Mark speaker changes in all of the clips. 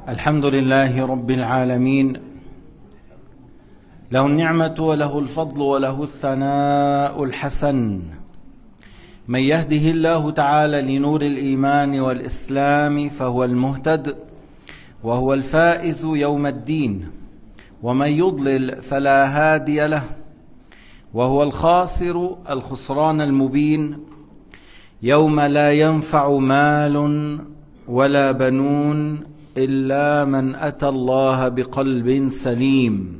Speaker 1: الحمد لله رب العالمين، له النعمة وله الفضل وله الثناء الحسن. من يهده الله تعالى لنور الإيمان والإسلام فهو المهتد وهو الفائز يوم الدين، ومن يضلل فلا هادي له وهو الخاسر الخسران المبين، يوم لا ينفع مال ولا بنون إلا من أتى الله بقلب سليم.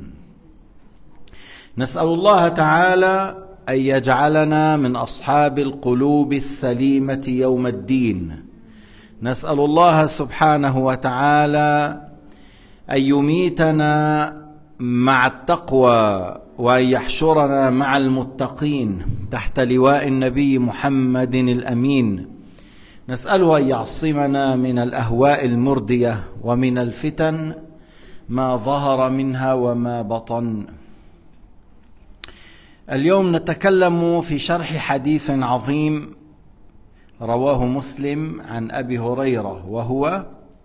Speaker 1: نسأل الله تعالى أن يجعلنا من أصحاب القلوب السليمة يوم الدين. نسأل الله سبحانه وتعالى أن يميتنا مع التقوى وأن يحشرنا مع المتقين تحت لواء النبي محمد الأمين. نسأله أن يعصمنا من الأهواء المردية ومن الفتن ما ظهر منها وما بطن. اليوم نتكلم في شرح حديث عظيم رواه مسلم عن أبي هريرة، وهو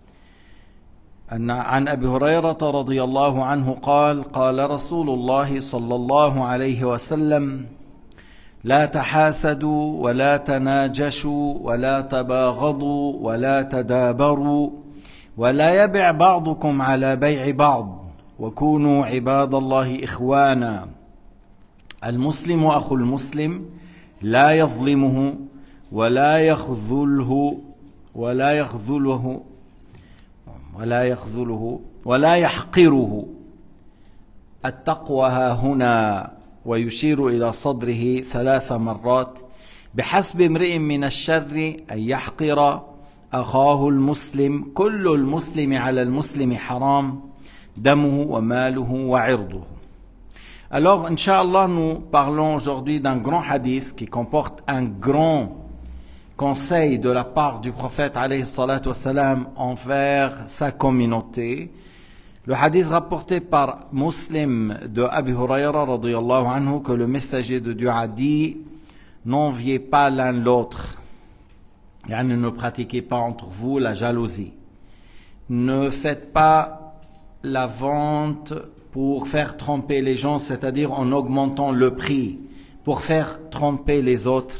Speaker 1: عن أبي هريرة رضي الله عنه قال: قال رسول الله صلى الله عليه وسلم: لا تحاسدوا ولا تناجشوا ولا تباغضوا ولا تدابروا ولا يبع بعضكم على بيع بعض، وكونوا عباد الله إخوانا. المسلم أخو المسلم لا يظلمه ولا يخذله ولا يحقره. التقوى ها هنا، ويشير إلى صدره 3 مرات: بحسب امرئ من الشر أن يحقر أخاه المسلم، كل المسلم على المسلم حرام، دمه وماله وعرضه. Alors, Inch'Allah, nous parlons aujourd'hui d'un grand hadith qui comporte un grand conseil de la part du prophète alayhi salatu wassalam envers sa communauté. Le hadith rapporté par Muslim de Abi Hurayra radiyallahu anhu, que le messager de Dieu a dit: n'enviez pas l'un l'autre, yani ne pratiquez pas entre vous la jalousie, ne faites pas la vente pour faire tromper les gens, c'est-à-dire en augmentant le prix, pour faire tromper les autres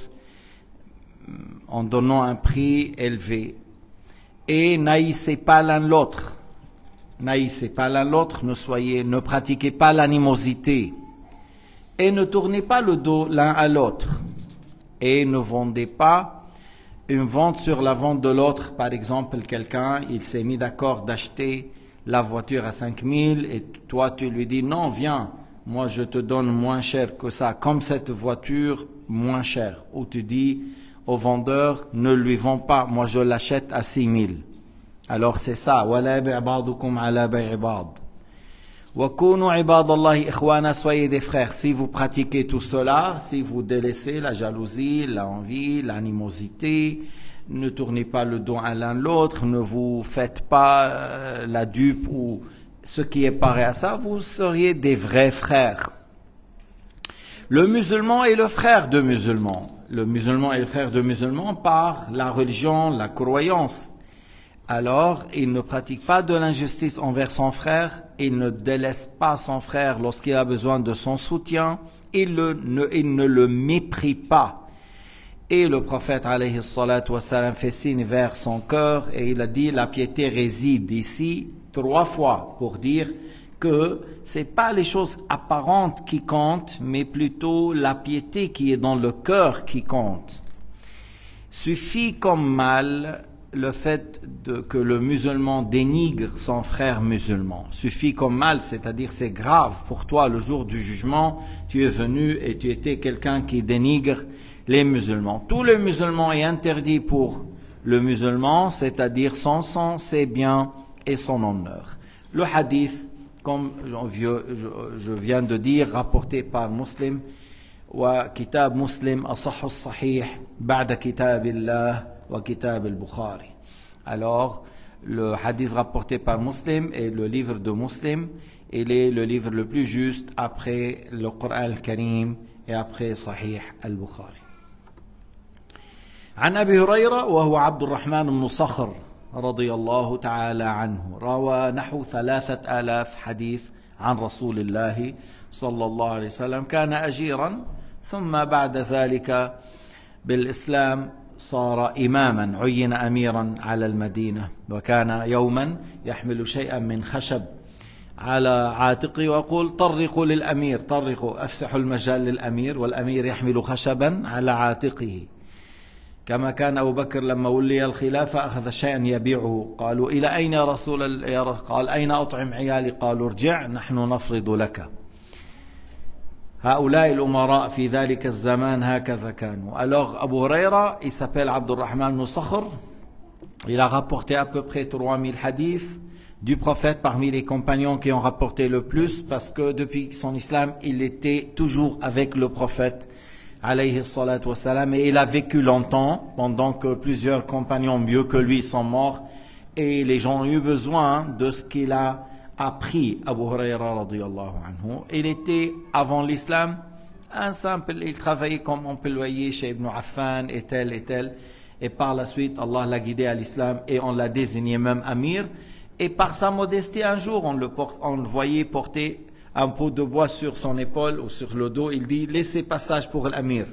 Speaker 1: en donnant un prix élevé. Et n'haïssez pas l'un l'autre. N'haïssez pas l'un l'autre, ne pratiquez pas l'animosité. Et ne tournez pas le dos l'un à l'autre. Et ne vendez pas une vente sur la vente de l'autre. Par exemple, quelqu'un, il s'est mis d'accord d'acheter la voiture à 5 000 et toi tu lui dis: non, viens, moi je te donne moins cher que ça, comme cette voiture moins chère. Ou tu dis au vendeur: ne lui vends pas, moi je l'achète à 6 000. Alors c'est ça. وَلَا يَبِعْ بَعْضُكُمْ عَلَى بَيْعِ بَعْضٍ وَكُونُوا عِبَادَ اللَّهِ إِخْوَانًا. Soyez des frères. Si vous pratiquez tout cela, si vous délaissez la jalousie, l'envie, l'animosité, ne tournez pas le dos à l'un l'autre, ne vous faites pas la dupe ou ce qui est pareil à ça, vous seriez des vrais frères. Le musulman est le frère de musulman. Le musulman est le frère de musulman par la religion, la croyance. Alors, il ne pratique pas de l'injustice envers son frère, il ne délaisse pas son frère lorsqu'il a besoin de son soutien, il ne le méprise pas. Et le prophète alayhi salatu wassalam fait signe vers son cœur et il a dit: la piété réside ici 3 fois, pour dire que c'est pas les choses apparentes qui comptent, mais plutôt la piété qui est dans le cœur qui compte. Suffit comme mal le fait que le musulman dénigre son frère musulman. Suffit comme mal, c'est-à-dire c'est grave pour toi le jour du jugement, tu es venu et tu étais quelqu'un qui dénigre les musulmans. Tout le musulman est interdit pour le musulman, c'est-à-dire son sang, ses biens et son honneur. Le hadith, comme je viens de dire, rapporté par Muslim, wa kitab Muslim asahhu sahih ba'da kitabillah wa kitab al-Bukhari. Alors, le hadith rapporté par Muslim est le livre de Muslim, il est le livre le plus juste après le Coran al-Karim et après Sahih al-Bukhari. عن أبي هريرة وهو عبد الرحمن بن صخر رضي الله تعالى عنه روى نحو 3000 حديث عن رسول الله صلى الله عليه وسلم. كان أجيرا، ثم بعد ذلك بالإسلام صار إماما، عين أميرا على المدينة، وكان يوما يحمل شيئا من خشب على عاتقه ويقول: طرقوا للأمير، طرقوا، أفسحوا المجال للأمير، والأمير يحمل خشبا على عاتقه. كما كان أبو بكر لما ولي الخلافة أخذ شيئا يبيعه، قالوا: إلى أين يا رسول الله؟ قال: أين أطعم عيالي؟ قالوا: ارجع نحن نفرض لك. هؤلاء الأمراء في ذلك الزمان هكذا كانوا. Alors Abu Huraira, il s'appelle Abdurrahman ibn Sakhr. Il a rapporté à peu près 3000 hadiths du prophète, parmi les compagnons qui ont rapporté le plus, parce que depuis son islam, il était toujours avec le prophète, alayhi salatu wassalam, et il a vécu longtemps, pendant que plusieurs compagnons mieux que lui sont morts, et les gens ont eu besoin de ce qu'il a appris. Abu Huraira radiyallahu anhu, il était avant l'islam un simple, il travaillait comme employé chez Ibn Affan et tel, et par la suite Allah l'a guidé à l'islam et on l'a désigné même amir, et par sa modestie un jour on le voyait porter un pot de bois sur son épaule ou sur le dos. Il dit: laissez passage pour l'amir.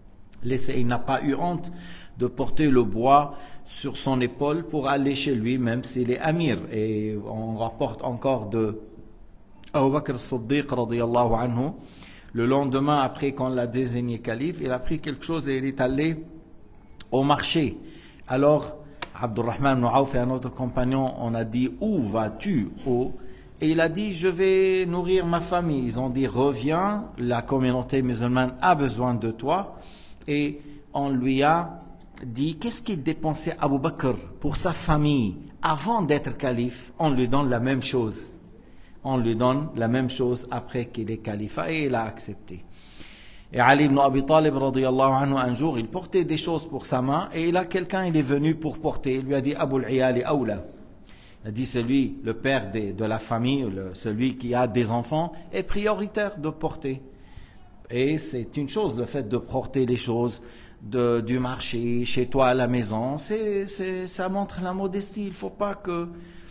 Speaker 1: Il n'a pas eu honte de porter le bois sur son épaule pour aller chez lui, même s'il est amir. Et on rapporte encore de Abu Bakr as-Siddiq radiyallahu anhu, le lendemain après qu'on l'a désigné calife, il a pris quelque chose et il est allé au marché. Alors Abdurrahman ibn Awf et un autre compagnon, on a dit: où vas-tu? Et il a dit: je vais nourrir ma famille. Ils ont dit: reviens, la communauté musulmane a besoin de toi. Et on lui a dit: qu'est-ce qu'il dépensait Abu Bakr pour sa famille avant d'être calife? On lui donne la même chose. On lui donne la même chose après qu'il est calife. Et il a accepté. Et Ali ibn Abi Talib radiyallahu anhu, un jour, il portait des choses pour sa main et il est venu pour porter. Il lui a dit: Abul Iyali Awla. Il a dit: celui, le père de la famille, celui qui a des enfants, est prioritaire de porter. Et c'est une chose, le fait de porter les choses du marché, chez toi à la maison, ça montre la modestie. Il ne faut pas que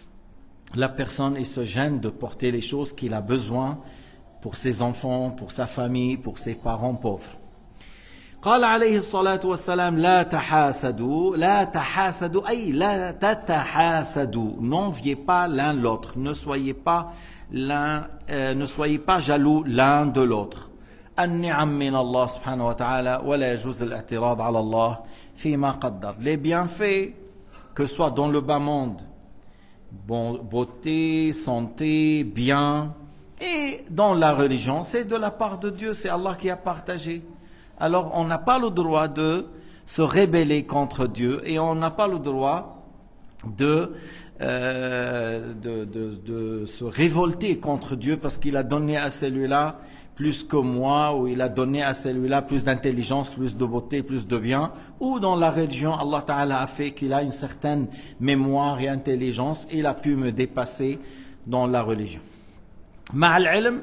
Speaker 1: la personne se gêne de porter les choses qu'il a besoin pour ses enfants, pour sa famille, pour ses parents pauvres. قال عليه الصلاة والسلام: لا تحاسدوا، لا تحاسدوا أي لا تتحاسدوا. N'enviez pas l'un l'autre, ne soyez pas jaloux l'un de l'autre. النعم من الله سبحانه وتعالى ولا يجوز الاعتراض على الله فيما قدر. Les bienfaits, que ce soit dans le bas monde, beauté, santé, bien, et dans la religion, c'est de la part de Dieu, c'est Allah qui a partagé. Alors on n'a pas le droit de se rebeller contre Dieu et on n'a pas le droit de se révolter contre Dieu parce qu'il a donné à celui-là plus que moi, ou il a donné à celui-là plus d'intelligence, plus de beauté, plus de bien, ou dans la religion, Allah Ta'ala a fait qu'il a une certaine mémoire et intelligence, et il a pu me dépasser dans la religion. مع العلم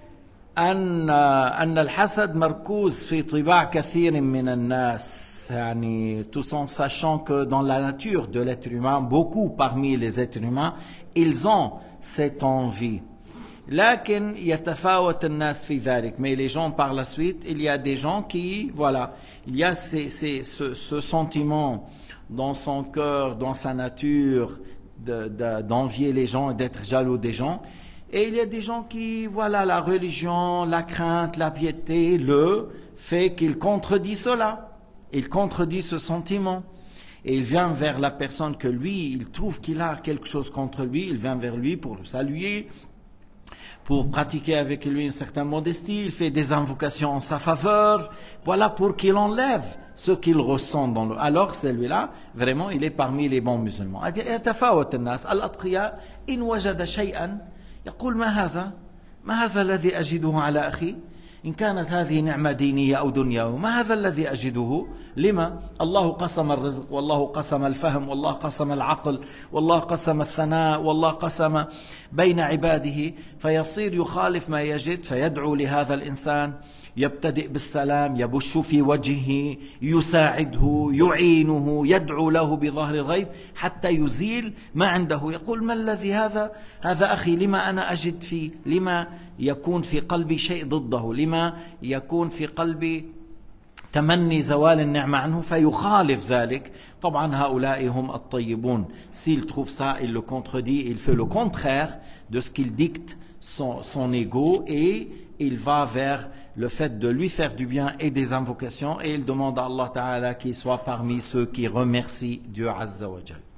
Speaker 1: أن الحسد مركوز في طباع كثير من الناس، يعني tout en sachant que dans la nature de l'être humain, beaucoup parmi les êtres humains, ils ont cette envie. لكن يتفاوت الناس في ذلك. Mais les gens par la suite, il y a des gens qui, voilà, il y a ce sentiment dans son cœur, dans sa nature, d'envier les gens et d'être jaloux des gens. Et il y a des gens qui, voilà, la religion, la crainte, la piété, le fait qu'il contredit cela. Il contredit ce sentiment. Et il vient vers la personne que lui, il trouve qu'il a quelque chose contre lui, il vient vers lui pour le saluer, pour pratiquer avec lui une certaine modestie, il fait des invocations en sa faveur, voilà, pour qu'il enlève ce qu'il ressent dans le... Alors celui-là, vraiment, il est parmi les bons musulmans. يتفاوت الناس الأتقياء إن وجد شيئا يقول: ما هذا الذي أجده على أخي؟ إن كانت هذه نعمة دينية أو دنيوية، ما هذا الذي أجده لما؟ الله قسم الرزق، والله قسم الفهم، والله قسم العقل، والله قسم الثناء، والله قسم بين عباده، فيصير يخالف ما يجد، فيدعو لهذا الإنسان، يبتدئ بالسلام، يبش في وجهه، يساعده، يعينه، يدعو له بظهر الغيب حتى يزيل ما عنده. يقول: ما الذي هذا أخي، لما أنا أجد فيه، لما يكون في قلبي شيء ضده، لما يكون في قلبي تمني زوال النعمة عنه، فيخالف ذلك. طبعا هؤلاء هم الطيبون. S'il trouve ça, il le contredit, il fait le contraire de ce qu'il dicte son ego, et il va vers le fait de lui faire du bien et des invocations, et il demande à Allah Ta'ala qu'il soit parmi ceux qui remercient Dieu Azza wa Jal.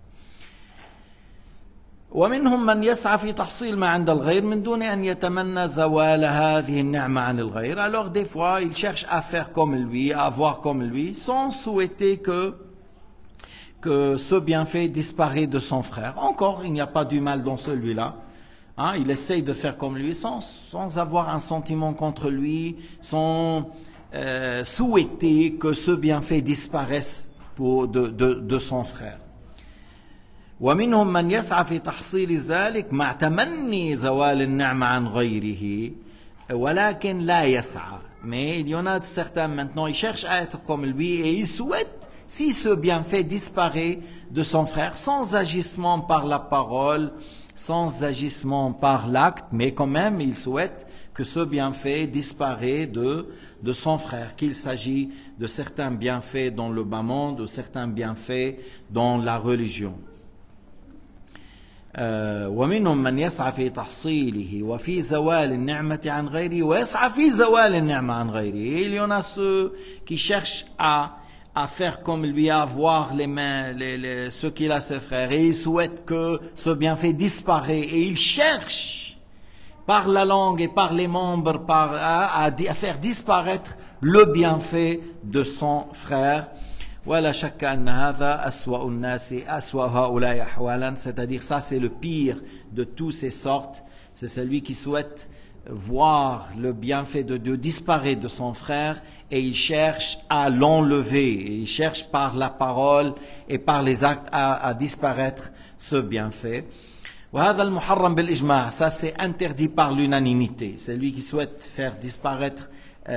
Speaker 1: ومنهم من يسعى في تحصيل ما عند الغير من دون أن يتمنى زوال هذه النعمة عن الغير. Alors des fois, il cherche à faire comme lui, à avoir comme lui, sans souhaiter que ce bienfait disparaît de son frère. Encore, il n'y a pas du mal dans celui-là. Hein, il essaye de faire comme lui sans avoir un sentiment contre lui, sans souhaiter que ce bienfait disparaisse de son frère. ومنهم من يسعى في تحصيل ذلك مع تمني زوال النعمة عن غيره ولكن لا يسعى. Mais il y en a certains maintenant, ils cherchent à être comme lui et ils souhaitent, si ce bienfait disparaît de son frère, sans agissement par la parole, sans agissement par l'acte, mais quand même ils souhaitent que ce bienfait disparaît de son frère, qu'il s'agit de certains bienfaits dans le bas monde, de certains bienfaits dans la religion. ومنهم من يسعى في تحصيله وفي زوال النعمة عن غيره ويسعى في زوال النعمة عن غيره. Il y en a ceux qui cherchent à faire comme lui, à avoir les mains, ce qu'il a ses frères, et ils souhaitent que ce bienfait disparaisse, et ils cherchent par la langue et par les membres à faire disparaître le bienfait de son frère. ولا شك أن هذا أسوأ الناس أسوأ هؤلاء أحوالا. C'est-à-dire, ça c'est le pire de toutes ces sortes. C'est celui qui souhaite voir le bienfait de Dieu disparaître de son frère, et il cherche à l'enlever, et il cherche par la parole et par les actes à disparaître ce bienfait. وهذا المحرم بالإجماع. Ça c'est interdit par l'unanimité. C'est lui qui souhaite faire disparaître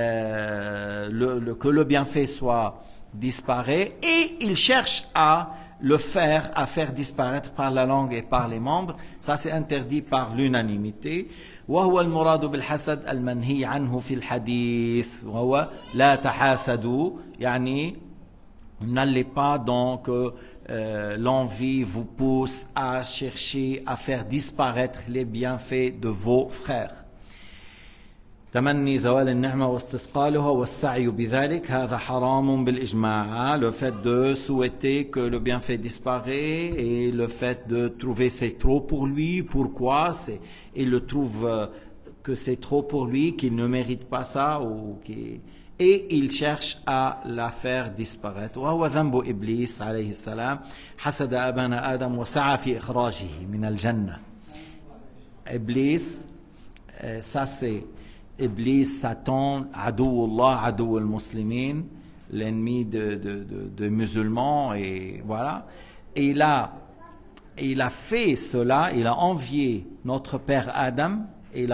Speaker 1: que le bienfait soit disparaît, et il cherche à faire disparaître par la langue et par les membres. Ça c'est interdit par l'unanimité. وهو المراد بالحسد المنهي عنه في الحديث وهو لا تحاسدوا. يعني n'allez pas donc l'envie vous pousse à chercher à faire disparaître les bienfaits de vos frères. تمني زوال النعمة واستثقالها والسعي بذلك هذا حرام بالإجماع. Le fait de souhaiter que le bienfait disparaît et le fait de trouver c'est trop pour lui. Pourquoi? Il le trouve que c'est trop pour lui, qu'il ne mérite pas ça, et il cherche à la faire disparaître. وهو ذنب إبليس عليه السلام حسد أبانا آدم وسعى في إخراجه من الجنة. Iblis, ça c'est Iblis, Satan, Adoullah, Adou al-Muslimin, l'ennemi de musulmans, et voilà. Et il a fait cela, il a envié notre père Adam, et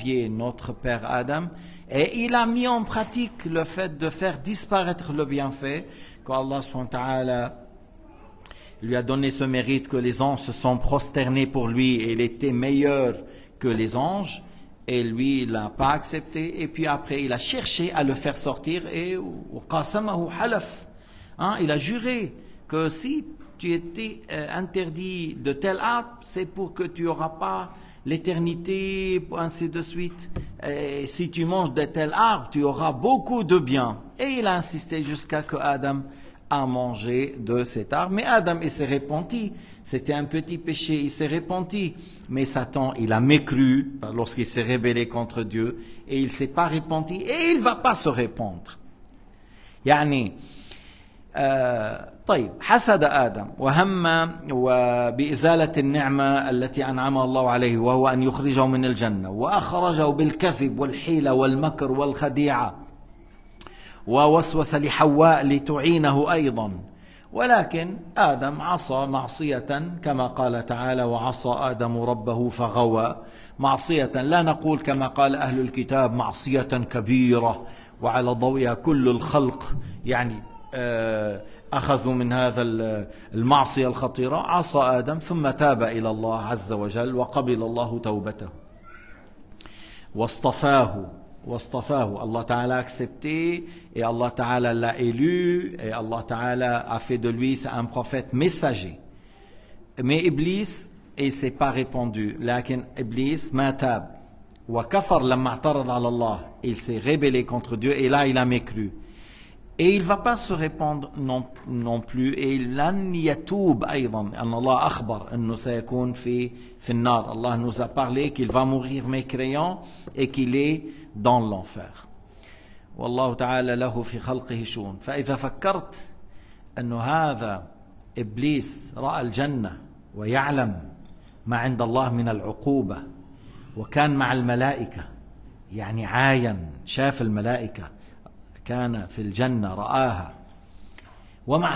Speaker 1: il a mis en pratique le fait de faire disparaître le bienfait, qu'Allah subhanahu wa ta'ala lui a donné ce mérite, que les anges se sont prosternés pour lui, et il était meilleur que les anges. Et lui, il n'a pas accepté. Et puis après, il a cherché à le faire sortir. Et il a juré que si tu étais interdit de tel arbre, c'est pour que tu n'auras pas l'éternité, ainsi de suite. Et si tu manges de tel arbre, tu auras beaucoup de bien. Et il a insisté jusqu'à que Adam a mangé de cet arbre. Mais Adam, il s'est repenti. C'était un petit péché, il s'est repenti. Mais Satan, il a mécru lorsqu'il s'est rébellé contre Dieu, et il ne s'est pas repenti, et il ne va pas se répandre. يعني طيب حسد آدم وهم بإزالة النعمة التي أنعمها الله عليه وهو أن يخرجه من الجنة وأخرجه بالكذب والحيلة والمكر والخديعة ووسوس لحواء لتعينه أيضا، ولكن آدم عصى معصية كما قال تعالى: وعصى آدم ربه فغوى. معصية لا نقول كما قال أهل الكتاب معصية كبيرة وعلى ضوئها كل الخلق يعني أخذوا من هذا المعصية الخطيرة. عصى آدم ثم تاب إلى الله عز وجل وقبل الله توبته واصطفاه. Allah Ta'ala a accepté et Allah Ta'ala l'a élu et Allah Ta'ala a fait de lui un prophète messager. Mais Iblis, il ne s'est pas répandu. Lakin Iblis ma tab wa kafar lamma i'tarad ala Allah. Il s'est rébellé contre Dieu et là il a mécru. Et il ne va pas se répandre non plus. Et لن يتوب أيضا أن الله أخبر أنه سيكون في النار. Allah nous a parlé qu'il va mourir mécréant et qu'il est dans l'enfer. والله تعالى له في خلقه شؤون. فإذا فكرت أنه هذا إبليس رأى الجنة ويعلم ما عند الله من العقوبة وكان مع الملائكة، يعني عاين شاف الملائكة، كان في الجنة رآها، ومع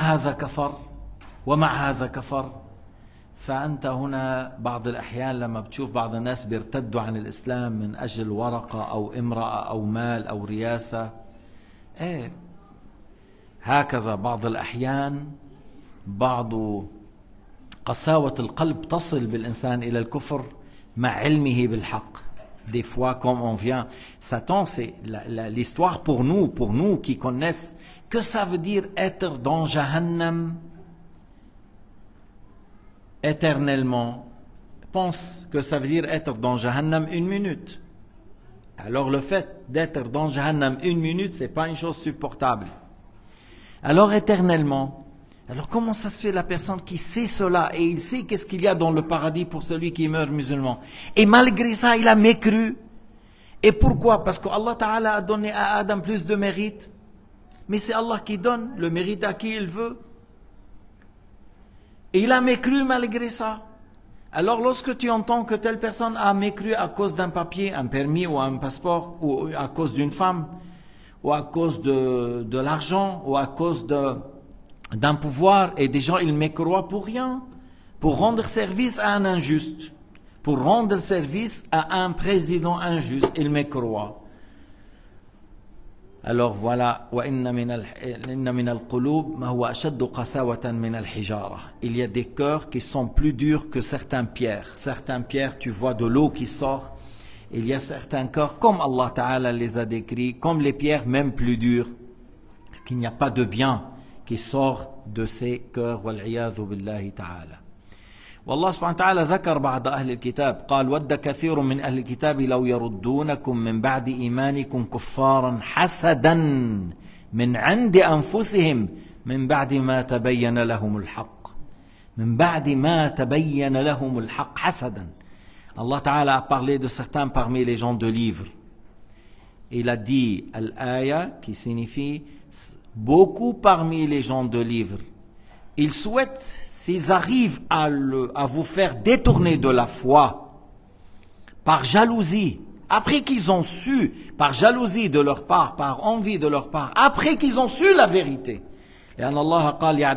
Speaker 1: هذا كفر. فأنت هنا بعض الأحيان لما بتشوف بعض الناس بيرتدوا عن الإسلام من أجل ورقة أو امرأة أو مال أو رياسة، هكذا بعض الأحيان بعض قساوة القلب تصل بالإنسان إلى الكفر مع علمه بالحق. Des fois, comme on vient, Satan, c'est l'histoire pour nous qui connaissent que ça veut dire être dans Jahannam éternellement. Pense que ça veut dire être dans Jahannam 1 minute. Alors le fait d'être dans Jahannam 1 minute, c'est pas une chose supportable. Alors éternellement. Alors comment ça se fait la personne qui sait cela et il sait qu'est-ce qu'il y a dans le paradis pour celui qui meurt musulman, et malgré ça il a mécru? Et pourquoi? Parce que Allah Ta'ala a donné à Adam plus de mérite. Mais c'est Allah qui donne le mérite à qui il veut. Et il a mécru malgré ça. Alors lorsque tu entends que telle personne a mécru à cause d'un papier, un permis ou un passeport, ou à cause d'une femme, ou à cause de l'argent, ou à cause d'un pouvoir, et des gens ils mécroient pour rien, pour rendre service à un injuste, pour rendre service à un président injuste, ils mécroient. Alors voilà, il y a des cœurs qui sont plus durs que certaines pierres, tu vois de l'eau qui sort. Il y a certains cœurs, comme Allah Ta'ala les a décrits, comme les pierres, même plus dures, qu'il n'y a pas de bien qui sort de ces cœurs. والعياذ بالله تعالى. والله سبحانه وتعالى ذكر بعض أهل الكتاب قال: ود كثير من أهل الكتاب لو يردونكم من بعد إيمانكم كفارا حسدا من عند أنفسهم من بعد ما تبين لهم الحق. من بعد ما تبين لهم الحق حسدا. Allah Ta'ala a parlé de certains parmi les gens de livre. Il a dit al-aya qui signifie beaucoup parmi les gens de livre. Ils souhaitent, s'ils arrivent à vous faire détourner de la foi par jalousie, après qu'ils ont su, par jalousie de leur part, par envie de leur part, après qu'ils ont su la vérité. Et Allah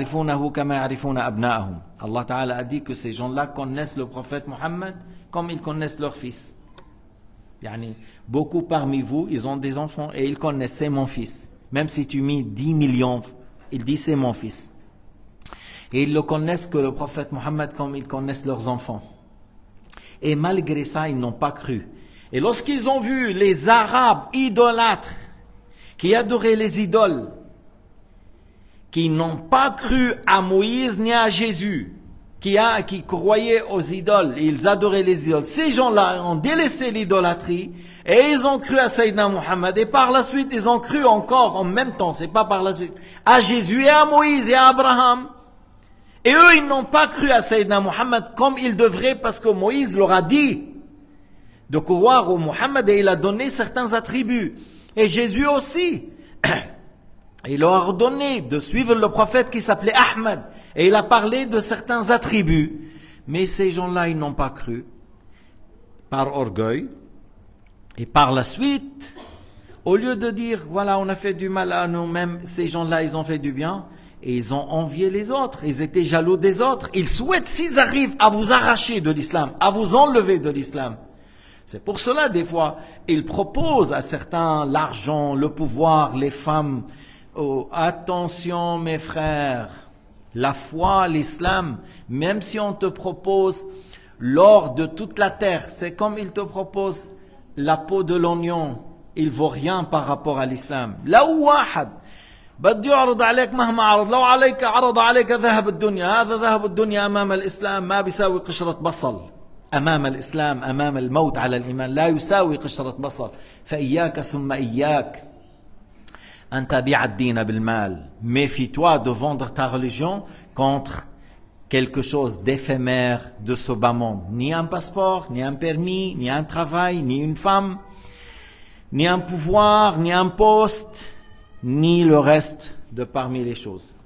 Speaker 1: Ta'ala a dit que ces gens-là connaissent le prophète Mohammed comme ils connaissent leur fils. Yani, beaucoup parmi vous, ils ont des enfants et ils connaissent, c'est mon fils. Même si tu mets 10 millions, il dit c'est mon fils. Et ils ne connaissent que le prophète Mohammed comme ils connaissent leurs enfants. Et malgré ça, ils n'ont pas cru. Et lorsqu'ils ont vu les Arabes idolâtres, qui adoraient les idoles, qui n'ont pas cru à Moïse ni à Jésus, qui croyaient aux idoles, ils adoraient les idoles. Ces gens-là ont délaissé l'idolâtrie et ils ont cru à Sayyidina Muhammad. Et par la suite, ils ont cru encore en même temps, c'est pas par la suite, à Jésus et à Moïse et à Abraham. Et eux, ils n'ont pas cru à Sayyidina Muhammad comme ils devraient, parce que Moïse leur a dit de croire au Muhammad et il a donné certains attributs. Et Jésus aussi. Il leur a ordonné de suivre le prophète qui s'appelait Ahmed. Et il a parlé de certains attributs. Mais ces gens-là, ils n'ont pas cru. Par orgueil. Et par la suite, Au lieu de dire, voilà, on a fait du mal à nous-mêmes, ces gens-là, ils ont fait du bien, et ils ont envié les autres, ils étaient jaloux des autres. Ils souhaitent, s'ils arrivent à vous arracher de l'islam, à vous enlever de l'islam. C'est pour cela, des fois, ils proposent à certains l'argent, le pouvoir, les femmes. Oh, attention, mes frères, la foi, l'islam, même si on te propose l'or de toute la terre, c'est comme il te propose la peau de l'oignon, il vaut rien par rapport à l'islam. لو واحد بده يعرض عليك مهما عرض، لو عليك عرض عليك ذهب الدنيا، هذا ذهب الدنيا أمام الإسلام ما بيساوي قشرة بصل. أمام الإسلام، أمام الموت على الإيمان لا يساوي قشرة بصل. فإياك ثم إياك أن تبيع الدين بالمال. Méfie-toi de vendre ta religion contre quelque chose d'éphémère de ce bas monde. Ni un passeport, ni un permis, ni un travail, ni une femme, ni un pouvoir, ni un poste, ni le reste de parmi les choses.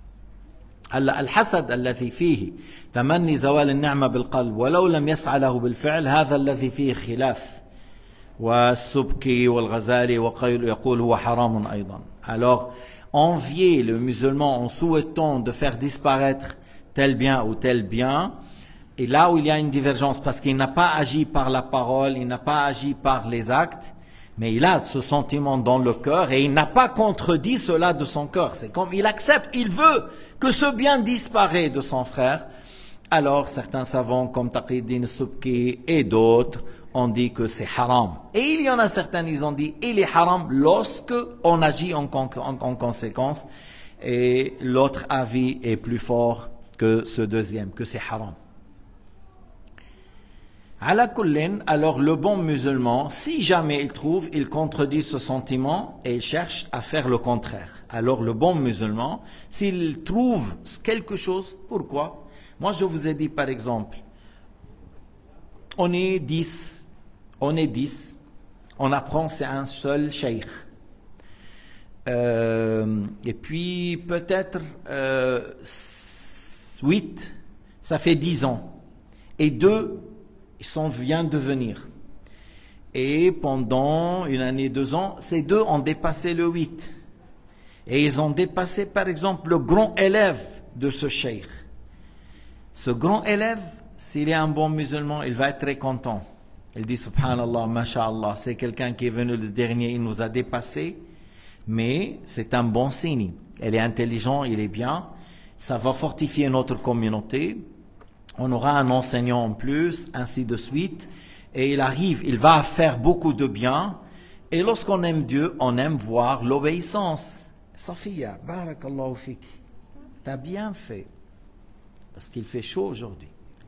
Speaker 1: الحسد الذي فيه تمني زوال النعمة بالقلب ولو لم يسعى له بالفعل، هذا الذي فيه خلاف. والسبكي والغزالي يقول هو حرام أيضا. Alors, envier le musulman en souhaitant de faire disparaître tel bien ou tel bien, et là où il y a une divergence, parce qu'il n'a pas agi par la parole, il n'a pas agi par les actes, mais il a ce sentiment dans le cœur et il n'a pas contredit cela de son cœur. C'est comme il accepte, il veut que ce bien disparaisse de son frère. Alors certains savants comme Taqiyuddin Subki et d'autres ont dit que c'est haram. Et il y en a certains, ils ont dit il est haram lorsque on agit en conséquence. Et l'autre avis est plus fort que ce deuxième, que c'est haram. Ala kullin, alors le bon musulman, si jamais il trouve, il contredit ce sentiment et il cherche à faire le contraire. Alors le bon musulman, s'il trouve quelque chose, pourquoi? Moi je vous ai dit par exemple, on est 10, on apprend c'est un seul cheikh. Et puis peut-être 8, ça fait 10 ans. Et 2, ils viennent de venir. Et pendant une année, 2 ans, ces 2 ont dépassé le 8. Et ils ont dépassé, par exemple, le grand élève de ce cheikh. Ce grand élève, s'il est un bon musulman, il va être très content. Il dit, subhanallah, masha'Allah, c'est quelqu'un qui est venu le dernier, il nous a dépassé. Mais c'est un bon signe. Il est intelligent, il est bien. Ça va fortifier notre communauté. On aura un enseignant en plus, ainsi de suite. Et il va faire beaucoup de bien. Et lorsqu'on aime Dieu, on aime voir l'obéissance. Safia, barakallahu fik. T'as bien fait. Parce qu'il fait chaud aujourd'hui.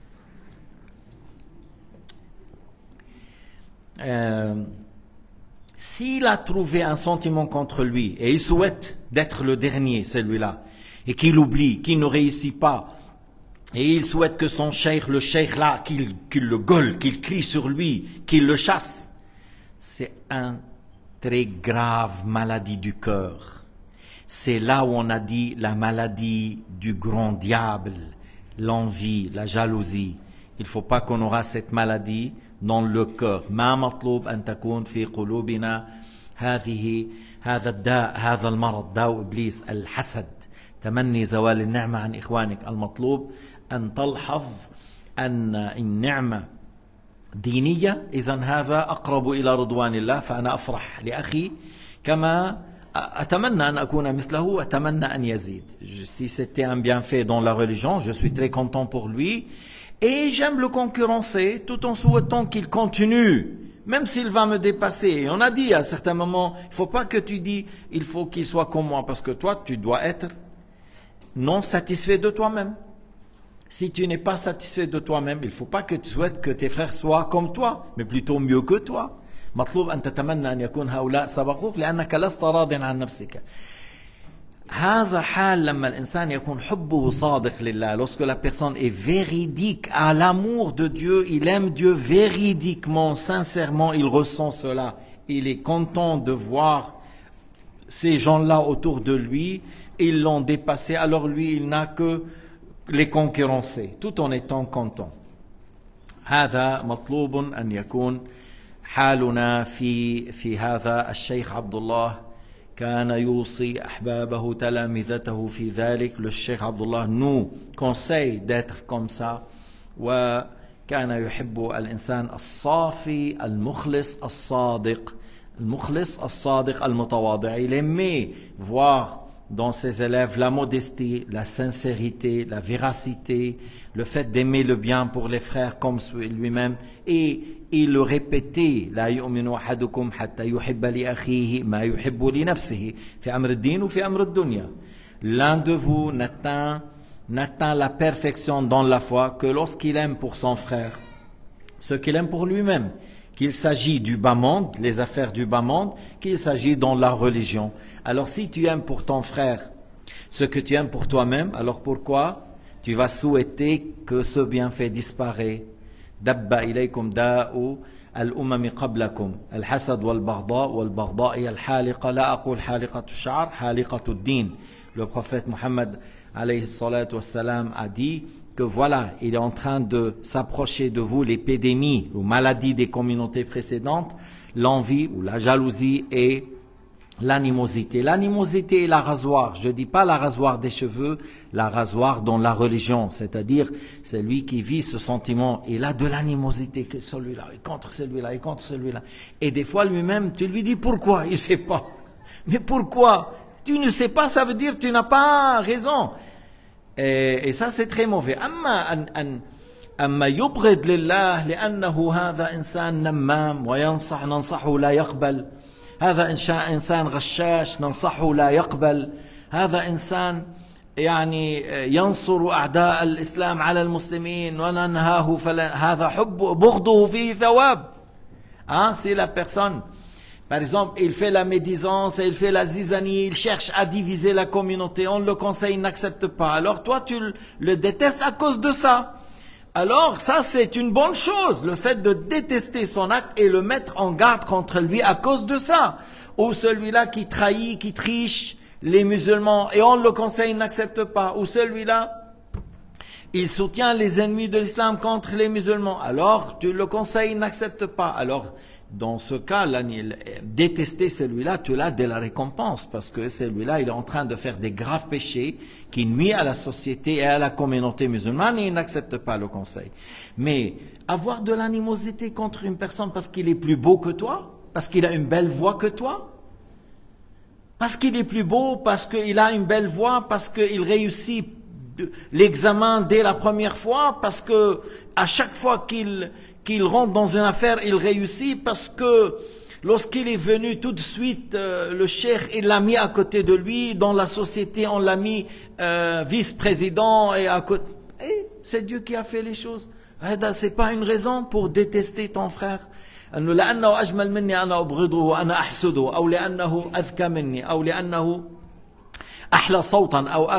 Speaker 1: S'il a trouvé un sentiment contre lui, et il souhaite d'être le dernier, celui-là, et qu'il oublie, qu'il ne réussit pas, et il souhaite que son cheikh, le cheikh là, qu'il le gueule, qu'il crie sur lui, qu'il le chasse. C'est une très grave maladie du cœur. C'est là où on a dit la maladie du grand diable, l'envie, la jalousie. Il ne faut pas qu'on aura cette maladie dans le cœur. ما مطلوب أن تكون في قلوبنا هذا الداء هذا المرض داء إبليس الحسد تمني زوال النعمة عن إخوانك. المطلوب أن تلحظ أن النعمة دينية، إذن هذا أقرب إلى رضوان الله. فأنا أفرح لأخي كما أتمنى أن أكون مثله، أتمنى أن يزيد. Si c'était un bienfait dans la religion, je suis très content pour lui et j'aime le concurrencer tout en souhaitant qu'il continue, même s'il va me dépasser. Et on a dit à certains moments, il ne faut pas que tu dis il faut qu'il soit comme moi, parce que toi tu dois être non satisfait de toi-même. Si tu n'es pas satisfait de toi-même, il ne faut pas que tu souhaites que tes frères soient comme toi, mais plutôt mieux que toi. مطلوب أن تتمنى أن يكون هؤلاء سبقوك لأنك لست راض عن نفسك. هذا حال لما الإنسان يكون حبه صادق لله. Lorsque la personne est véridique à l'amour de Dieu, il aime Dieu véridiquement, sincèrement, il ressent cela. Il est content de voir ces gens-là autour de lui, ils l'ont dépassé, alors lui, il n'a que les concurrencer, tout en étant content. هذا مطلوب أن يكون حالنا في هذا. الشيخ عبد الله كان يوصي أحبابه تلامذته في ذلك. Le Cheikh Abdullah nous conseille d'être comme ça. وكان يحب الإنسان الصافي المخلص الصادق. المخلص الصادق المتواضع. Il aimait voir dans ses élèves la modestie, la sincérité, la véracité, le fait d'aimer le bien pour les frères comme lui-même. Et il le répétait: لا يؤمن أحدكم حتى يحب لأخيه ما يحب لنفسه في أمر الدين وفي أمر الدنيا. L'un de vous n'atteint la perfection dans la foi que lorsqu'il aime pour son frère ce qu'il aime pour lui-même, qu'il s'agit du bas monde, les affaires du bas monde, qu'il s'agit dans la religion. Alors si tu aimes pour ton frère ce que tu aimes pour toi-même, alors pourquoi tu vas souhaiter que ce bienfait disparaisse? دب إليكم داء الأمم قبلكم الحسد والبغضاء هي الحالقة لا أقول حالقة الشعر حالقة الدين. Le prophète Mohammed alayhi salatu wassalam a dit que voilà, il est en train de s'approcher de vous l'épidémie ou maladie des communautés précédentes, l'envie ou la jalousie et l'animosité. L'animosité est la rasoir. Je ne dis pas la rasoir des cheveux, la rasoir dans la religion. C'est-à-dire, c'est lui qui vit ce sentiment. Il a de l'animosité, que celui-là est contre celui-là, est contre celui-là. Et des fois, lui-même, tu lui dis pourquoi? Il ne sait pas. Mais pourquoi? Tu ne sais pas, ça veut dire que tu n'as pas raison. Et ça, c'est très mauvais. أما يبغض لله لأنه هذا إنسان نمام ننصحه لا يقبل. هذا إنسان غشاش ننصحه لا يقبل. هذا إنسان يعني ينصر أعداء الإسلام على المسلمين وننهاه هذا بغضه فيه ثواب. Si la personne, par exemple, il fait la médisance, il fait la zizanie, il cherche à diviser la communauté, on le conseille, il n'accepte pas. Alors toi, tu le détestes à cause de ça. Alors ça, c'est une bonne chose, le fait de détester son acte et le mettre en garde contre lui à cause de ça. Ou celui-là qui trahit, qui triche les musulmans et on le conseille, il n'accepte pas. Ou celui-là, il soutient les ennemis de l'islam contre les musulmans. Alors tu le conseilles, il n'accepte pas. Alors dans ce cas, détester celui-là, tu l'as de la récompense parce que celui-là, il est en train de faire des graves péchés qui nuisent à la société et à la communauté musulmane et il n'accepte pas le conseil. Mais avoir de l'animosité contre une personne parce qu'il est plus beau que toi, parce qu'il a une belle voix que toi, parce qu'il est plus beau, parce qu'il a une belle voix, parce qu'il réussit l'examen dès la première fois, parce que à chaque fois qu'il rentre dans une affaire, il réussit, parce que lorsqu'il est venu tout de suite, le cheikh, il l'a mis à côté de lui, dans la société, on l'a mis vice-président, et à côté. Et c'est Dieu qui a fait les choses. C'est pas une raison pour détester ton frère. لأنه أجمل مني أنا أبغضه وأنا أحسده أو لأنه أذكى مني أو لأنه أحلى صوتا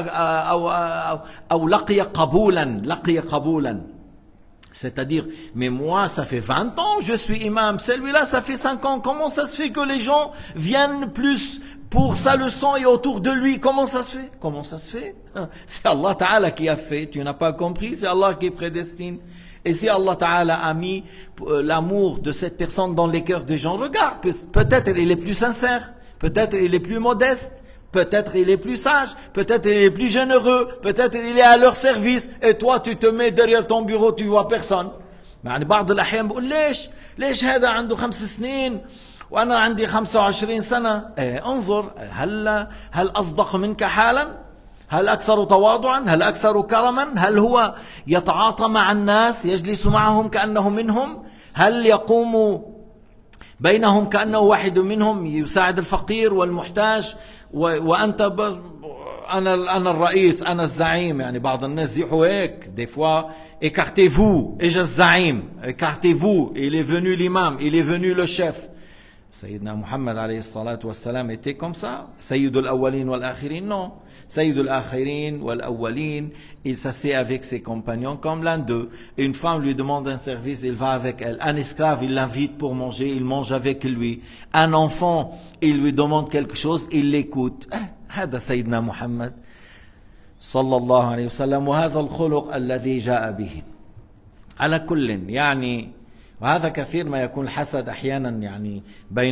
Speaker 1: أو لقي قبولا. C'est-à-dire, mais moi, ça fait 20 ans, je suis imam. Celui-là, ça fait 5 ans. Comment ça se fait que les gens viennent plus pour sa leçon et autour de lui? Comment ça se fait? Comment ça se fait? C'est Allah Ta'ala qui a fait. Tu n'as pas compris? C'est Allah qui prédestine. Et si Allah Ta'ala a mis l'amour de cette personne dans les cœurs des gens, regarde, peut-être il est plus sincère, peut-être il est plus modeste, peut-être il est plus sage, peut-être il est plus généreux, peut-être il est à leur service, et toi tu te mets derrière ton bureau, tu vois personne. يعني بعض الأحيان بقول ليش هذا عنده 5 سنين وأنا عندي 25 سنة. انظر هل أصدق منك حالا؟ هل أكثر تواضعا؟ هل أكثر كرما؟ هل هو يتعاطى مع الناس يجلس معهم كأنه منهم؟ هل يقوم بينهم كأنه واحد منهم يساعد الفقير والمحتاج وأنت أنا الرئيس أنا الزعيم؟ يعني بعض الناس يحوا هيك des fois écartez-vous إجا الزعيم écartez-vous il est venu l'imam il est venu le chef. Sayyidina Muhammad alayhi salatu wassalam était comme ça. Sayyidul awwalin wal akhirin, non. Sayyidul akhirin wal awwalin, il s'assied avec ses compagnons comme l'un d'eux. Une femme lui demande un service, il va avec elle. Un esclave, il l'invite pour manger, il mange avec lui. Un enfant, il lui demande quelque chose, il l'écoute. هذا سيدنا محمد صلى الله عليه وسلم وهذا الخلق الذي جاء به. على كل يعني وهذا كثير ما يكون الحسد أحيانا يعني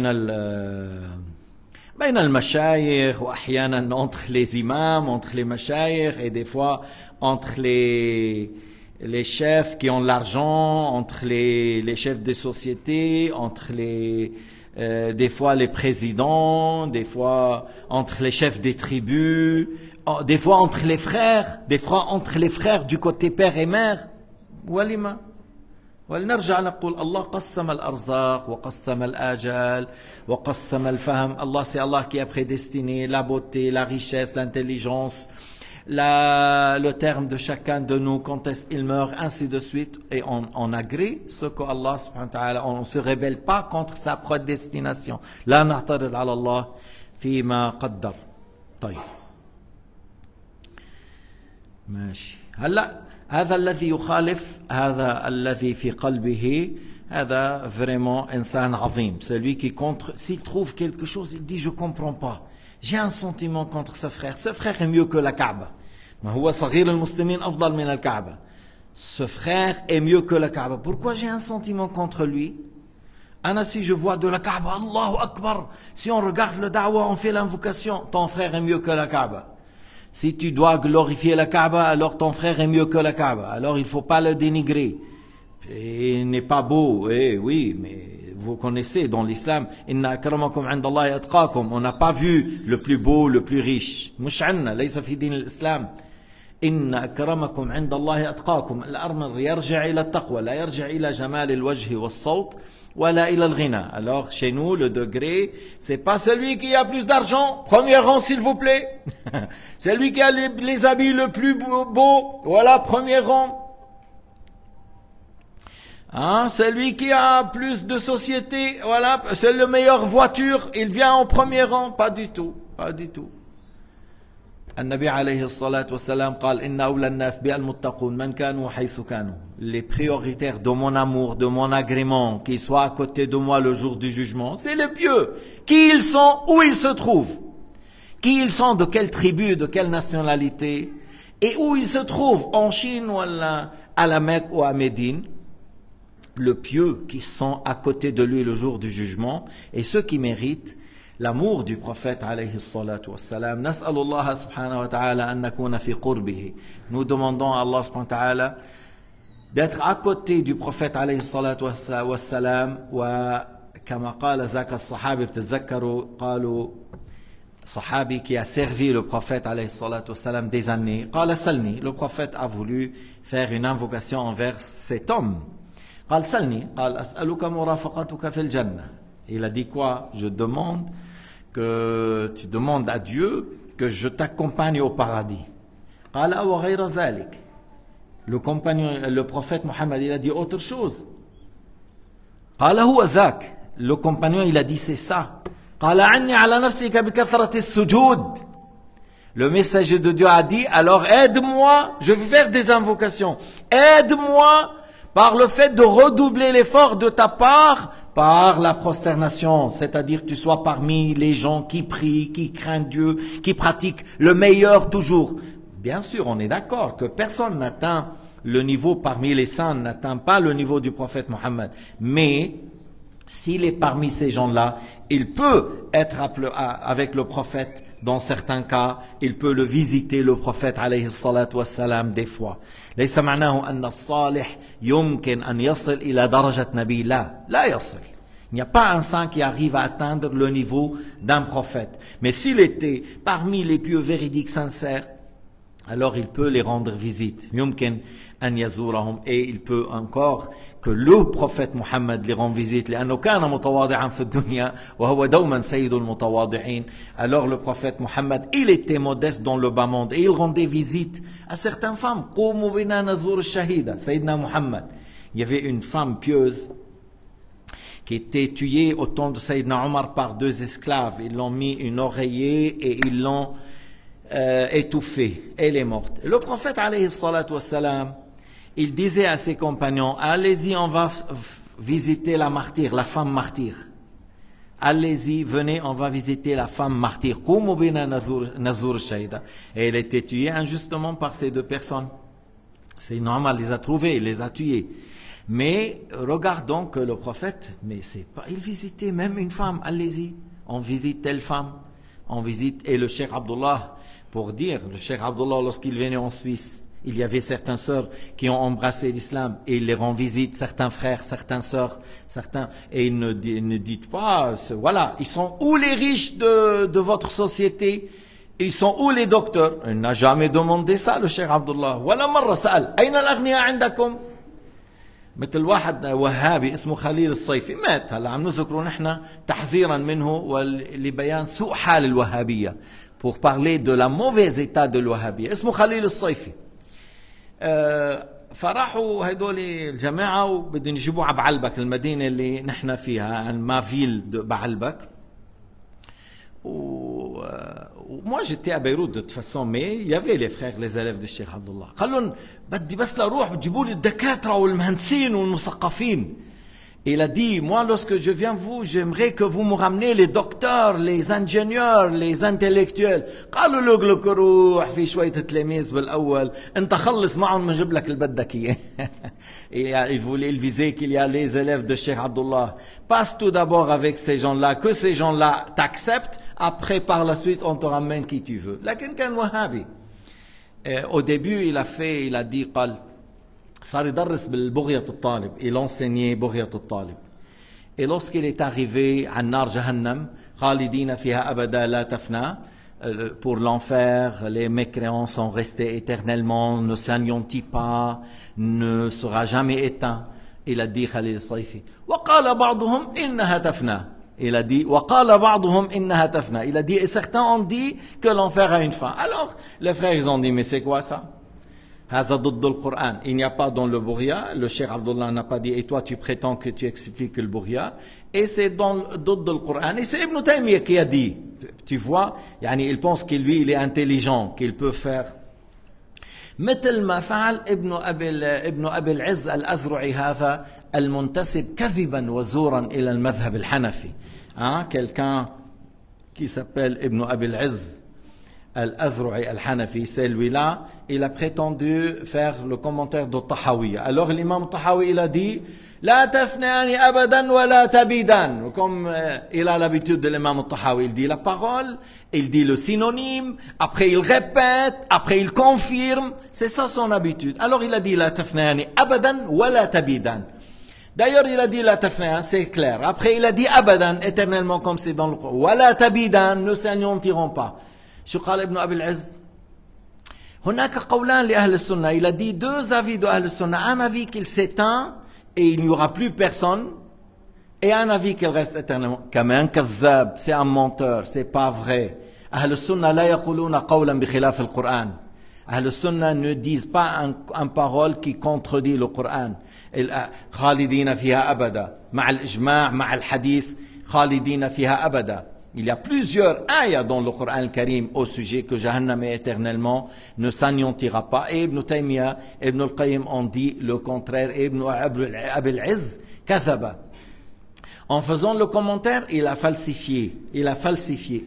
Speaker 1: بين المشايخ وأحيانا entre les imams, entre les mashayikh et des fois entre les chefs qui ont l'argent, entre les chefs des sociétés, entre des fois les présidents, des fois entre les chefs des tribus, des fois entre les frères, des fois entre les frères du côté père et mère. ولما ولنرجع نقول الله قسم الأرزاق وقسم الآجال وقسم الفهم. Allah, c'est Allah qui a prédestiné la beauté, la richesse, l'intelligence, le terme de chacun de nous, quand est-ce qu'il meurt, ainsi de suite. Et on agrée ce que Allah subhanahu wa ta'ala, on ne se rebelle pas contre sa prédestination. لا نعترض على الله فيما قدر. طيب ماشي. هلا هذا الذي يخالف هذا الذي في قلبه هذا vraiment إنسان عظيم. Celui qui contre, s'il trouve quelque chose, il dit je comprends pas. J'ai un sentiment contre ce frère. Ce frère est mieux que la Kaaba. ما هو صغير المسلمين أفضل من الكعبة. Ce frère est mieux que la Kaaba. Pourquoi j'ai un sentiment contre lui? Anna, si je vois de la Kaaba, Allahu Akbar. Si on regarde le da'wah, on fait l'invocation, ton frère est mieux que la Kaaba. Si tu dois glorifier la Kaaba, alors ton frère est mieux que la Kaaba. Alors il ne faut pas le dénigrer. Il n'est pas beau, oui, mais vous connaissez dans l'islam, Inna akramakum 'inda Allahi atqakum. On n'a pas vu le plus beau, le plus riche. مش عنا, ليس في دين الإسلام. إن أكرمكم عند الله أتقاكم. الأمر يرجع إلى التقوى, لا يرجع إلى جمال الوجه والصوت ولا إلى الغنى. Alors chez nous, le degré, c'est pas celui qui a plus d'argent, premier rang s'il vous plaît. Celui qui a les habits le plus beau, voilà, premier rang. Hein, celui qui a plus de société, voilà, c'est le meilleure voiture, il vient en premier rang. Pas du tout, pas du tout. النبي عليه الصلاة والسلام قال إن أولى الناس بالمتقون من كانوا حيث كانوا. Les prioritaires de mon amour, de mon agrément, qui soient à côté de moi le jour du jugement, c'est les pieux. Qui ils sont, où ils se trouvent, qui ils sont, de quelle tribu, de quelle nationalité, et où ils se trouvent, en Chine ou à la Mecque ou à Médine. Le pieux qui sont à côté de lui le jour du jugement, et ceux qui méritent l'amour du prophète alayhi salatu wassalam. Nas'alullah subhanahu wa ta'ala an nakuna fi qurbihi. Nous demandons à Allah subhanahu wa ta'ala d'être à côté du prophète alayhi salatu wassalam. Wa kama qala zaka as-sahabi, btazakkaru qalu, sahabi qui a servi le prophète alayhi salatu wassalam des années, qala salni, le prophète a voulu faire une invocation envers cet homme. قال سلني قال أسألك مرافقتك في الجنة. Il a dit quoi? Je demande que tu demandes à Dieu que je t'accompagne au paradis. قال أو غير ذلك. Le prophète Mohammed, il a dit autre chose. قال هو ذاك. Le compagnon, il a dit c'est ça. قال عني على نفسك بكثرة السجود. Le messager de Dieu a dit alors aide-moi, je vais faire des invocations. Aide-moi par le fait de redoubler l'effort de ta part par la prosternation, c'est-à-dire que tu sois parmi les gens qui prient, qui craignent Dieu, qui pratiquent le meilleur toujours. Bien sûr, on est d'accord que personne n'atteint le niveau parmi les saints, n'atteint pas le niveau du prophète Mohammed. Mais s'il est parmi ces gens-là, il peut être avec le prophète. Dans certains cas, il peut le visiter, le prophète alayhi salatu wassalam, des fois. ليس معناه أن الصالح يمكن أن يصل إلى درجة نبي. لا يصل. Il n'y a pas un saint qui arrive à atteindre le niveau d'un prophète. Mais s'il était parmi les pieux véridiques sincères, alors il peut les rendre visite. يمكن أن يزورهم. Et il peut encore que le prophète Mohammed les rend visite. لأنه كان متواضعا في الدنيا وهو دوما سيد المتواضعين. Alors le prophète Mohammed, il était modeste dans le bas monde et il rendait visite à certaines femmes. قوموا بنا نزور الشهيدة سيدنا Mohammed. Il y avait une femme pieuse qui était tuée au temps de Sayyidina Omar par deux esclaves. Ils l'ont mis une oreiller et ils l'ont étouffée. Elle est morte. Et le prophète alayhi salatu wassalam, il disait à ses compagnons, allez-y, on va visiter la martyre, la femme martyre. Allez-y, venez, on va visiter la femme martyre. Et elle était tuée injustement par ces deux personnes. C'est normal, il les a trouvés, il les a tués. Mais regardons que le prophète, mais c'est pas, il visitait même une femme, allez-y, on visite telle femme, on visite, et le Cheikh Abdullah, pour dire, le Cheikh Abdullah, lorsqu'il venait en Suisse, il y avait certaines sœurs qui ont embrassé l'islam et il les rend visite, certains frères, certaines sœurs, certains, et il ne dites pas, voilà, ils sont où les riches de votre société? Ils sont où les docteurs? Il n'a jamais demandé ça, le Cheikh Abdullah. ولا مرة سأل أين الأغنياء عندكم؟ مثل واحد وهابي اسمه خليل الصيفي مات هلا عم نذكره نحن تحذيرا منه ولبيان سوء حال الوهابية pour parler de la mauvaise état de الوهابية اسمه خليل الصيفي. فراحوا هدول الجماعة وبدهم يجيبوا على بعلبك المدينة اللي نحن فيها عن مافيل بعلبك. Moi j'étais à Beyrouth de toute façon, mais il y avait les frères, les élèves du Cheikh Abdullah. قال لهم بدي بس لأروح بتجيبوا لي الدكاترة والمهندسين والمثقفين. Il a dit, moi lorsque je viens vous, j'aimerais que vous me ramenez les docteurs, les ingénieurs, les intellectuels. قالوا له لك روح في شوية تلاميذ بالأول، أنت خلص معهم بنجيب لك اللي بدك إياه. Il voulait viser qu'il y a les élèves de Cheikh Abdullah. Passe tout d'abord avec ces gens-là, que ces gens-là t'acceptent. Après, par la suite, on te ramène qui tu veux. لكن كان وهابي. Au début, il a dit, قال صار يدرس بالبغية الطالب. Il enseignait بغية الطالب. Et lorsqu'il est arrivé à Nar Jahannam, خالدين فيها أبدا لا تفنى, pour l'enfer, les mécréants sont restés éternellement, ne s'anéantit pas, ne sera jamais éteint. Il a dit Khalil Saifi. وقال بعضهم إنها تفنى. Il a dit وقال بعضهم إنها تفنى. Il a dit et certains ont dit que l'enfer a une fin. Alors les frères ils ont dit mais c'est quoi ça? هذا ضد القرآن. Il n'y a pas dans le Bouria. Le Cheikh Abdullah n'a pas dit et toi tu prétends que tu expliques le Bouria. Et c'est dans ضد القرآن. Et c'est Ibn Taymiyyah qui a dit. Tu vois, يعني il pense qu'il lui il est intelligent, qu'il peut faire. مثل ما فعل ابن أبي العز الأذرعي هذا المنتسب كذبا وزورا إلى المذهب الحنفي. Quelqu'un qui s'appelle Ibn Abi al-Izz al-Azru'i al-Hanafi, celui-là, il a prétendu faire le commentaire de Tahawiya. Alors l'imam Tahawi, il a dit لا تفناني أبدا ولا تبيدا. Comme il a l'habitude de l'imam Tahawi, il dit la parole, il dit le synonyme, après il répète, après il confirme. C'est ça son habitude. Alors il a dit لا تفناني أبدا ولا تبيدا. D'ailleurs, il a dit la tafna, c'est clair. Après, il a dit abadan, éternellement, comme c'est dans le Coran. Wala tabidan, ne s'anéantiront pas. شو قال ابن أبي العز؟ هناك قولان لأهل السنة. Il a dit deux avis de أهل السنة. Un avis qu'il s'éteint et il n'y aura plus personne. Et un avis qu'il reste éternellement. كمان كذاب, c'est un menteur, c'est pas vrai. أهل السنة لا يقولون قولا بخلاف القرآن. أهل السنة ne disent pas un parole qui contredit le Coran. خالدين فيها أبدا مع الإجماع مع الحديث خالدين فيها أبدا. Il y a plusieurs ayats dans le Coran al-Karim au sujet que Jahannam est éternellement, ne s'anéantira pas. Et Ibn Taymiyyah, Ibn al-Qayyim ont dit le contraire. Et Ibn Abi al-Izz, kathaba. En faisant le commentaire, il a falsifié. Il a falsifié.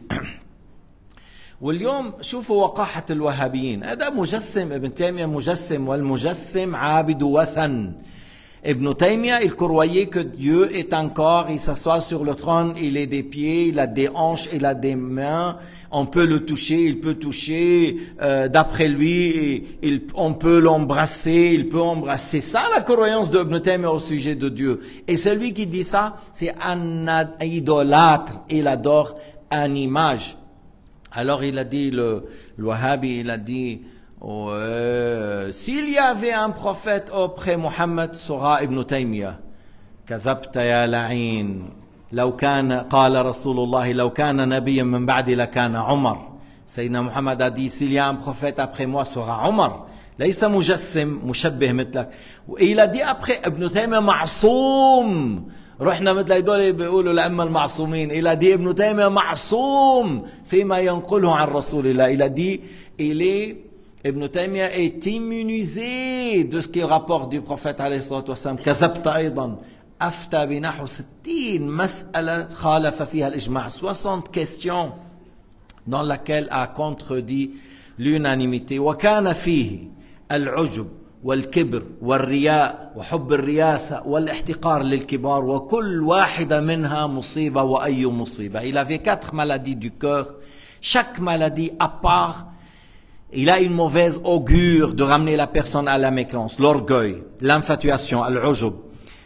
Speaker 1: واليوم شوفوا وقاحة الوهابيين. هذا مجسم ابن تيمية مجسم والمجسم عابد وثن. Ibn Taymiyyah, il croyait que Dieu est un corps, il s'assoit sur le trône, il a des pieds, il a des hanches, il a des mains, on peut le toucher, il peut toucher, d'après lui, on peut l'embrasser, il peut embrasser. C'est ça la croyance de Ibn Taymiyyah au sujet de Dieu. Et celui qui dit ça, c'est un idolâtre, il adore une image. Alors il a dit, le Wahhabi, il a dit, s'il y avait un prophète auprès Mohammed sera Ibn Taymiyyah. كذبت يا لعين لو كان قال رسول الله لو كان نبيا من بعدي لكان عمر. سيدنا محمد a dit s'il y a un prophète après moi sera Omar. ليس مجسم مشبه مثلك. وإل a dit après Ibn Taymiyyah معصوم. رحنا مثل هدول بيقولوا لأما المعصومين. Il a dit Ibn Taymiyyah معصوم فيما ينقله عن رسول الله. Il a dit il est Ibn Taymiyyah est immunisé de ce qu'il rapporte du prophète alayhi salatu wassalam. كذبت أيضا أفتى بنحو 60 مسألة خالف فيها الإجماع. 60 questions dans laquelle a contredit l'unanimité. وكان فيه العجب والكبر والرياء وحب الرياسة والاحتقار للكبار وكل واحدة منها مصيبة وأي مصيبة. Il avait 4 maladies du cœur. Chaque maladie à part, il a une mauvaise augure de ramener la personne à la mécréance. L'orgueil, l'infatuation, al-ujub,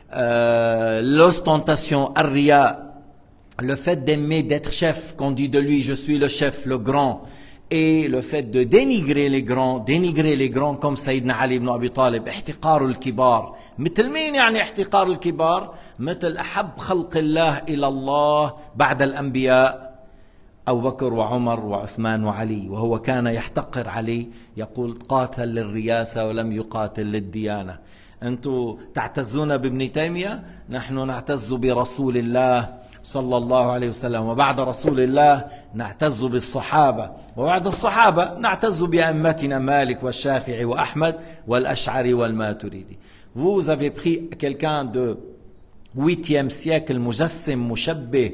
Speaker 1: l'ostentation, al-riya, le fait d'aimer d'être chef, qu'on dit de lui je suis le chef, le grand, et le fait de dénigrer les grands comme Sayyidina Ali ibn Abi Talib. احتقار الكبار. مثل مين يعني احتقار الكبار؟ مثل أحب خلق الله إلى الله بعد الأنبياء أبو بكر وعمر وعثمان وعلي، وهو كان يحتقر علي، يقول قاتل للرياسة ولم يقاتل للديانة. أنتم تعتزون بابن تيمية، نحن نعتز برسول الله صلى الله عليه وسلم، وبعد رسول الله نعتز بالصحابة، وبعد الصحابة نعتز بأئمتنا مالك والشافعي وأحمد والأشعري والماتريدي. Vous avez pris quelqu'un de 8e siècle, مجسم مشبه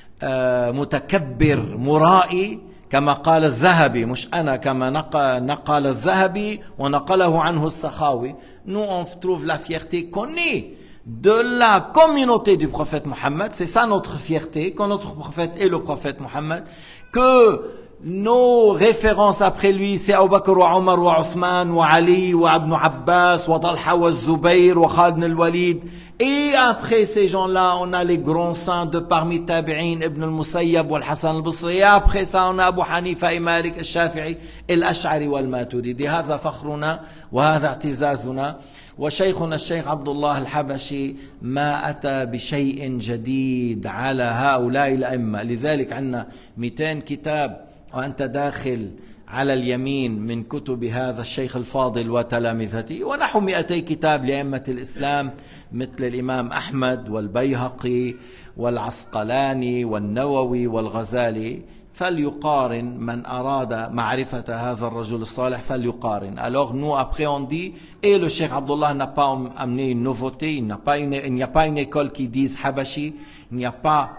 Speaker 1: متكبر مرائي كما قال الذهبي، مش أنا، كما نقل الذهبي ونقله عنه السخاوي. Nous on trouve la fierté qu'on est de la communauté du prophète Mohammed. C'est ça notre fierté, que notre prophète est le prophète Mohammed, que nos références après lui c'est Abu Bakr wa Omar wa Othman wa Ali wa Ibn Abbas wa Talha wa Zubayr wa Khalid ibn al-Walid. Et après ces gens-là, on a les grands saints de parmi Tabi'in, Ibn al-Musayyab wa al-Hassan al-Basri. Et après ça, on a Abu Hanifa et Malik al-Shafi'i, al-Ash'ari wal-Maturidi. هذا فخرنا وهذا اعتزازنا. وشيخنا الشيخ عبد الله الحبشي ما أتى بشيء جديد على هؤلاء الأئمة. لذلك عندنا 200 كتاب وأنت داخل على اليمين من كتب هذا الشيخ الفاضل وتلامذته، ونحو 200 كتاب لأئمة الإسلام مثل الإمام أحمد والبيهقي والعسقلاني والنووي والغزالي. فليقارن من أراد معرفة هذا الرجل الصالح فليقارن. Alors nous après on dit, et le Cheikh Abdullah n'a pas amené une nouveauté, il n'y a pas une école qui dise Habashi, il n'y a pas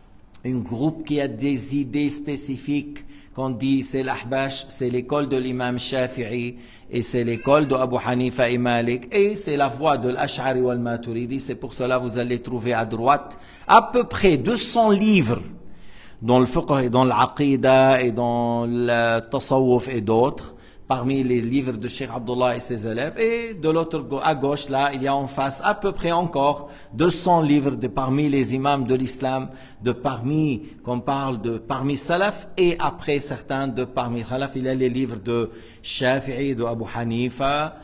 Speaker 1: un groupe qui a des idées spécifiques qu'on dit c'est l'Ahbash, c'est l'école de l'imam Shafi'i et c'est l'école de Abu Hanifa et Malik et c'est la voie de l'Ash'ari wal Maturidi. C'est pour cela que vous allez trouver à droite à peu près 200 livres dans le fiqh et dans l'aqida et dans le tasawwuf et d'autres, parmi les livres de Cheikh Abdullah et ses élèves. Et de l'autre à gauche, là, il y a en face à peu près encore 200 livres de parmi les imams de l'islam, de parmi, qu'on parle de parmi salaf, et après certains de parmi khalaf, il y a les livres de Shafi'i, de Abu Hanifa,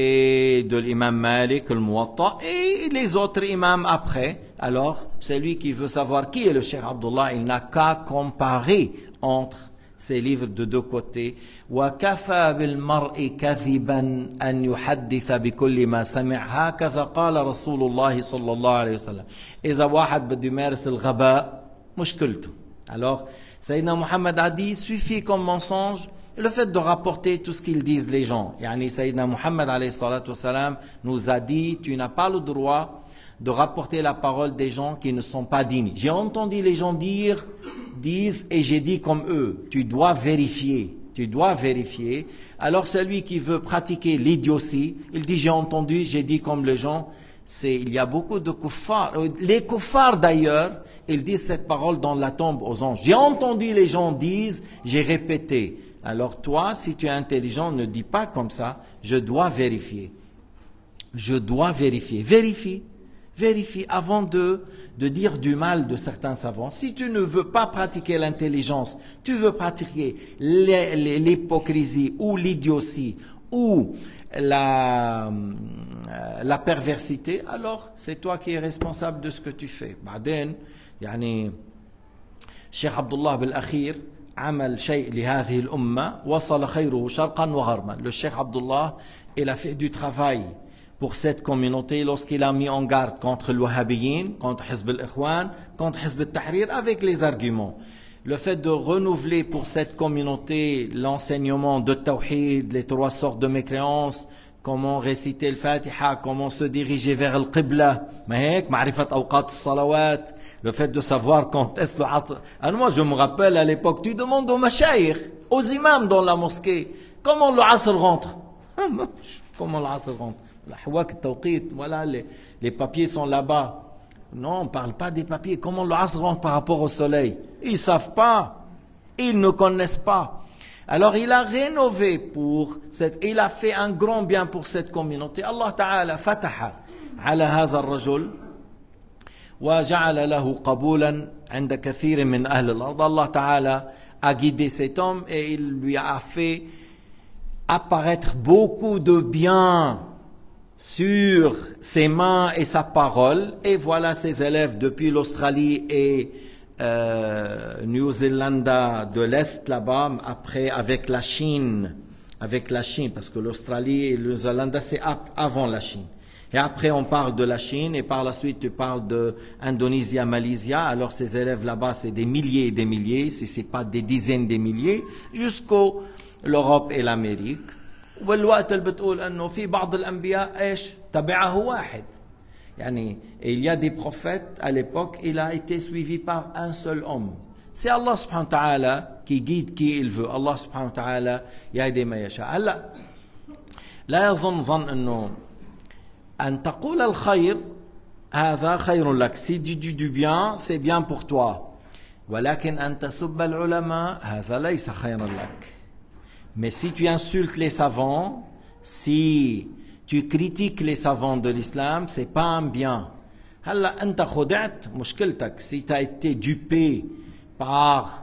Speaker 1: et de l'imam Malik, le Muwatta, et les autres imams après. Alors, celui qui veut savoir qui est le Cheikh Abdullah, il n'a qu'à comparer entre ces livres de deux côtés. وَكَفَى بِالْمَرْءِ كَذِبًا أَنْ يُحَدِّثَ بِكُلِّ مَا سَمِعَ هكذا قال رسول الله صلى الله عليه وسلم. إذا واحد بده يمارس الغباء مشكلته. Alors, Sayyidina Muhammad a dit, suffit comme mensonge le fait de rapporter tout ce qu'ils disent les gens. Yani Sayyidina Muhammad alayhi salatu wasalam nous a dit, tu n'as pas le droit de rapporter la parole des gens qui ne sont pas dignes. J'ai entendu les gens disent et j'ai dit comme eux. Tu dois vérifier. Tu dois vérifier. Alors celui qui veut pratiquer l'idiotie, il dit j'ai entendu, j'ai dit comme les gens. Il y a beaucoup de kuffars. Les kuffars d'ailleurs, ils disent cette parole dans la tombe aux anges. J'ai entendu les gens disent, j'ai répété. Alors toi, si tu es intelligent, ne dis pas comme ça. Je dois vérifier. Je dois vérifier. Vérifie avant de dire du mal de certains savants. Si tu ne veux pas pratiquer l'intelligence, tu veux pratiquer l'hypocrisie ou l'idiotie ou la perversité, alors c'est toi qui es responsable de ce que tu fais. بعدين يعني الشيخ عبد الله بالأخير عمل شيء لهذه الأمة وصل خيره شرقا وغربا. Le Cheikh Abdullah, il a fait du travail pour cette communauté lorsqu'il a mis en garde contre le wahhabiyyin, contre Hizb al-Ikhwan, contre Hizb al-Tahrir avec les arguments. Le fait de renouveler pour cette communauté l'enseignement de Tawhid, les 3 sortes de mécréances, comment réciter le Fatiha, comment se diriger vers le Qibla, ma'rifat awqat as-salawat, le fait de savoir quand est-ce le atr. Alors moi je me rappelle à l'époque, tu demandes aux mashayikh, aux imams dans la mosquée, comment le asr rentre. Comment l'Asr rentre? Voilà, les papiers sont là-bas. Non, on ne parle pas des papiers. Comment l'Asr rentre par rapport au soleil? Ils ne savent pas. Ils ne connaissent pas. Alors il a rénové il a fait un grand bien pour cette communauté. Allah Ta'ala fataha ala hadha ar-rajul wa ja'ala lahu qabulan 'inda kathirin min ahli al-ard. Allah Ta'ala a guidé cet homme et il lui a fait apparaître beaucoup de bien sur ses mains et sa parole. Et voilà ses élèves depuis l'Australie et New Zealand de l'Est là-bas, après avec la Chine, parce que l'Australie et le New Zealand c'est avant la Chine. Et après on parle de la Chine et par la suite tu parles de Indonésie, Malaisie. Alors ces élèves là-bas c'est des milliers et des milliers, si c'est pas des dizaines de milliers, jusqu'au l'Europe et l'Amérique. والوقت اللي بتقول انه في بعض الانبياء ايش تبعه واحد. يعني il y a des prophètes à l'époque, il a été suivi par un seul homme. C'est Allah subhanahu wa ta'ala qui guide qui il veut. Allah subhanahu wa ta'ala يهدي ما يشاء. هلا لا يظن ظن انه ان تقول الخير هذا خير لك. Si tu dis du bien, c'est bien pour toi. ولكن ان تسب العلماء هذا ليس خيرا لك. Mais si tu insultes les savants, si tu critiques les savants de l'islam, c'est pas un bien. هلا انت خدعت مشكلتك. Si tu as été dupé par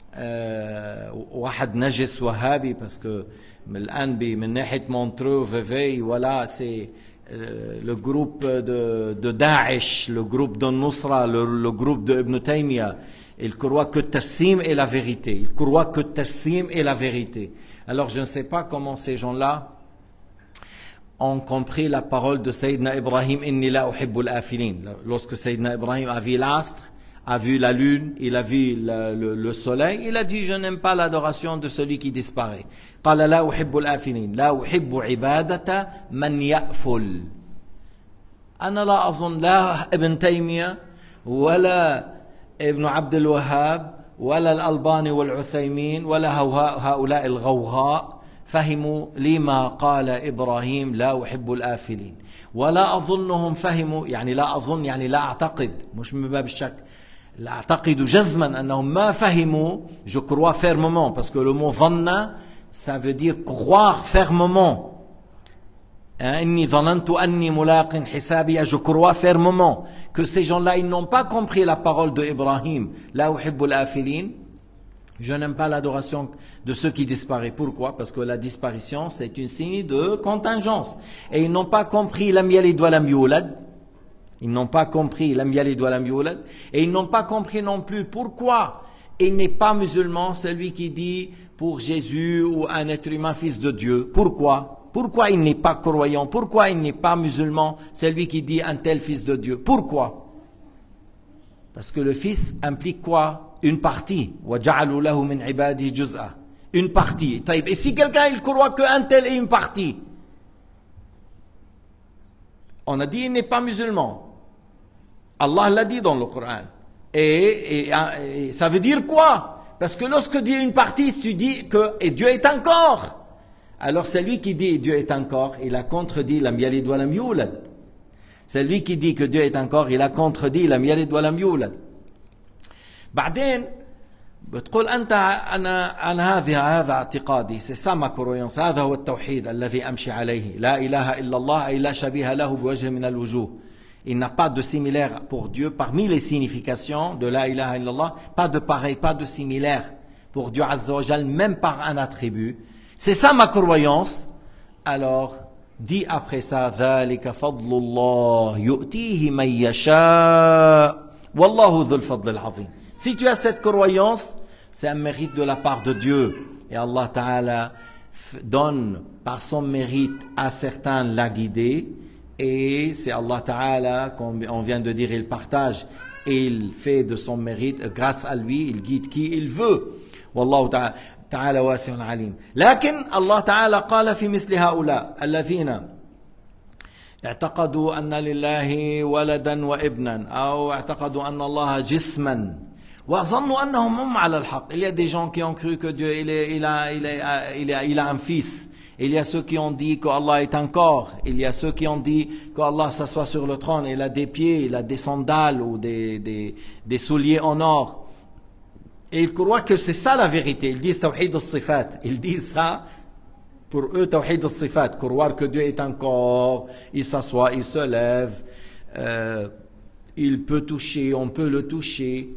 Speaker 1: واحد نجس وهابي, parce que الان من ناحيه مونترو فيفي voilà, c'est le groupe de Daesh, le groupe de Nusra, le groupe de Ibn Taymiyyah. Ils croient que Tassim est la vérité. Ils croient que Tassim est la vérité. Alors je ne sais pas comment ces gens-là ont compris la parole de Sayyidina Ibrahim, Inni la uhibbul afilin. Lorsque Sayyidina Ibrahim a vu l'astre, a vu la lune, il a vu le soleil, il a dit je n'aime pas l'adoration de celui qui disparaît. قال لا أحب الآفلين لا أحب عبادة من يأفل. أنا لا أظن لا ابن تيمية ولا ابن عبد الوهاب ولا الألباني والعثيمين ولا هؤلاء الغوغاء فهموا لما قال إبراهيم لا أحب الآفلين. ولا أظنهم فهموا, يعني لا أظن يعني لا أعتقد, مش من باب الشك, لا أعتقد جزما أنهم ما فهموا. Je crois fermement, parce que le mot ظن ça veut dire croire fermement. إني ظننت أني ملاق حسابي. Je crois fermement que ces gens-là, ils n'ont pas compris la parole de Ibrahim. لا أحب الآفلين. Je n'aime pas l'adoration de ceux qui disparaissent. Pourquoi? Parce que la disparition, c'est une signe de contingence. Et ils n'ont pas compris lam yalid wa lam yulad. Ils n'ont pas compris lam yalid wa lam yulad. Et ils n'ont pas compris non plus pourquoi il n'est pas musulman celui qui dit pour Jésus ou un être humain fils de Dieu. Pourquoi? Pourquoi il n'est pas croyant? Pourquoi il n'est pas musulman celui qui dit un tel fils de Dieu? Pourquoi? Parce que le fils implique quoi? Une partie. وَجَعَلُوا لَهُ مِنْ عِبَادِهِ جُزْءًا. Une partie. Et si quelqu'un il croit qu'un tel est une partie, on a dit il n'est pas musulman. Allah l'a dit dans le Coran. Et ça veut dire quoi? Parce que lorsque dit une partie, tu dis que et Dieu est un corps. Alors celui qui dit Dieu est un corps, il a contredit lam yalid wa lam yulad. Celui qui dit que Dieu est un corps, il a contredit lam yalid wa lam yulad. بعدين بتقول أنت أنا هذا اعتقادي, c'est ça ma croyance, هذا هو التوحيد الذي أمشي عليه, لا إله إلا الله أي لا شبيه له بوجه من الوجوه. Il n'a pas de similaire pour Dieu. Parmi les significations de la ilaha illallah, pas de pareil, pas de similaire pour Dieu Azza wa Jal, même par un attribut. C'est ça ma croyance. Alors, dis après ça, ذَلِكَ فَضْلُ اللَّهِ يُؤْتِيهِ مَنْ يَشَاءُ وَاللَّهُ ذُو الْفَضْلِ الْعَظِيمِ. Si tu as cette croyance, c'est un mérite de la part de Dieu. Et Allah Ta'ala donne par son mérite à certains la guider. Et c'est Allah Ta'ala, comme on vient de dire, il partage et il fait de son mérite, grâce à lui, il guide qui il veut. Wallahu Ta'ala wasi'un alim. لكن الله تعالى قال في مثل هؤلاء الذين اعتقدوا أن لله ولدا وابنا أو اعتقدوا أن الله جسما وظنوا أنهم هم على الحق. Il y a des gens qui ont cru que Dieu il a un fils. Il y a ceux qui ont dit qu'Allah est un corps. Il y a ceux qui ont dit qu'Allah s'assoit sur le trône. Il a des pieds, il a des sandales ou des souliers en or. Et ils croient que c'est ça la vérité. Ils disent Tawhid al-Sifat. Ils disent ça. Pour eux, Tawhid al-Sifat. Croire que Dieu est un corps. Il s'assoit, il se lève. Il peut toucher, on peut le toucher.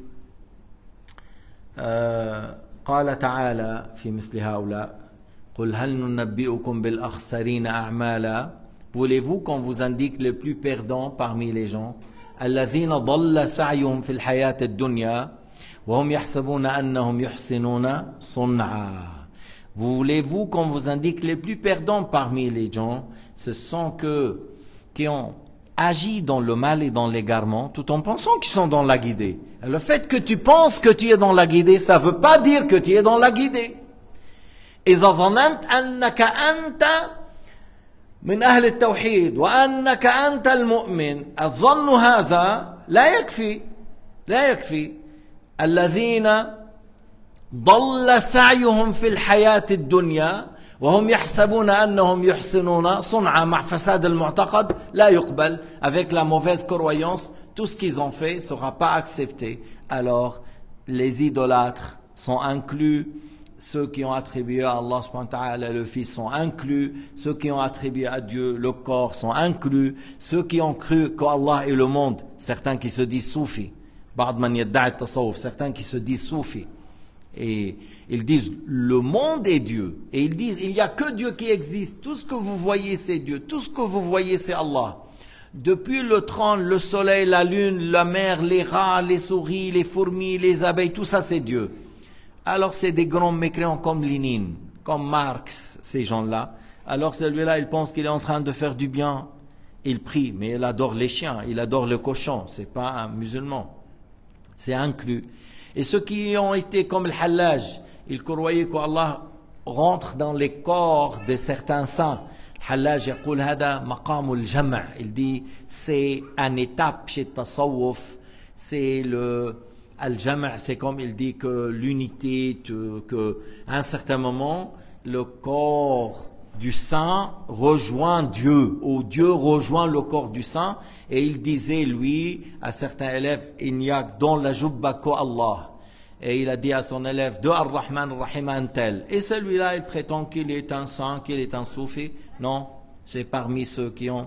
Speaker 1: قال تعالى في مثل هؤلاء قل هل ننبئكم بالأخسرين أعمالا. Voulez-vous qu'on vous indique les plus perdants parmi les gens? الذين ضل سعيهم في الحياة الدنيا وهم يحسبون أنهم يحسنون صنعا. Voulez-vous qu'on vous indique les plus perdants parmi les gens? Ce sont ceux qui ont agi dans le mal et dans l'égarement tout en pensant qu'ils sont dans la guidée. Le fait que tu penses que tu es dans la guidée, ça ne veut pas dire que tu es dans la guidée. إذا ظننت أنك أنت من أهل التوحيد وأنك أنت المؤمن الظن هذا لا يكفي لا يكفي. الذين ضل سعيهم في الحياة الدنيا وهم يحسبون أنهم يحسنون صنعا. مع فساد المعتقد لا يقبل. Avec la mauvaise croyance, tout ce qu'ils ont fait ne sera pas accepté. Alors, les idolâtres sont inclus, ceux qui ont attribué à Allah subhanahu wa ta'ala le Fils sont inclus, ceux qui ont attribué à Dieu le corps sont inclus, ceux qui ont cru qu'Allah est le monde, certains qui se disent soufis, certains qui se disent soufis, et ils disent le monde est Dieu, et ils disent il n'y a que Dieu qui existe, tout ce que vous voyez c'est Dieu, tout ce que vous voyez c'est Allah. Depuis le trône, le soleil, la lune, la mer, les rats, les souris, les fourmis, les abeilles, tout ça c'est Dieu. Alors c'est des grands mécréants comme Lénine, comme Marx, ces gens-là. Alors celui-là, il pense qu'il est en train de faire du bien. Il prie, mais il adore les chiens, il adore le cochon. C'est pas un musulman. C'est inclus. Et ceux qui ont été comme le Hallaj, ils croyaient qu'Allah rentre dans les corps de certains saints. Hallaj يقول هذا مقام الجمع. Il dit c'est une étape chez Tasawwuf, c'est le Al-Jam', c'est comme il dit que l'unité, que à un certain moment le corps du saint rejoint Dieu, ou Dieu rejoint le corps du saint. Et il disait lui à certains élèves, il n'y a dans la jubba qu'Allah. Et il a dit à son élève de Ar-Rahman Ar-Rahim un tel. Et celui-là, il prétend qu'il est un saint, qu'il est un soufi. Non, c'est parmi ceux qui ont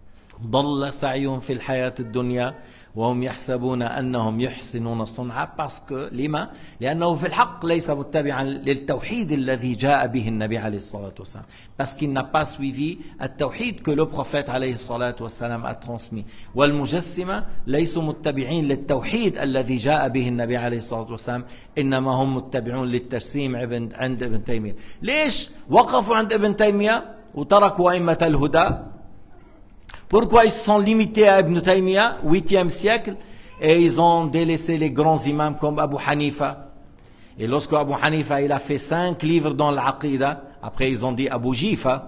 Speaker 1: ضل سعيهم في الحياة الدنيا وهم يحسبون أنهم يحسنون صنعا. parce que لما؟ لأنه في الحق ليس متبعا للتوحيد الذي جاء به النبي عليه الصلاة والسلام. parce qu'il n'a pas suivi التوحيد que le prophète عليه الصلاة والسلام a transmis. والمجسمة ليسوا متبعين للتوحيد الذي جاء به النبي عليه الصلاة والسلام إنما هم متبعون للتجسيم عند ابن تيمية. ليش وقفوا عند ابن تيمية وتركوا أئمة الهدى؟ Pourquoi ils se sont limités à Ibn Taymiyyah, 8e siècle, et ils ont délaissé les grands imams comme Abu Hanifa. Et lorsque Abu Hanifa il a fait 5 livres dans l'Aqidah, après ils ont dit Abu Jifa.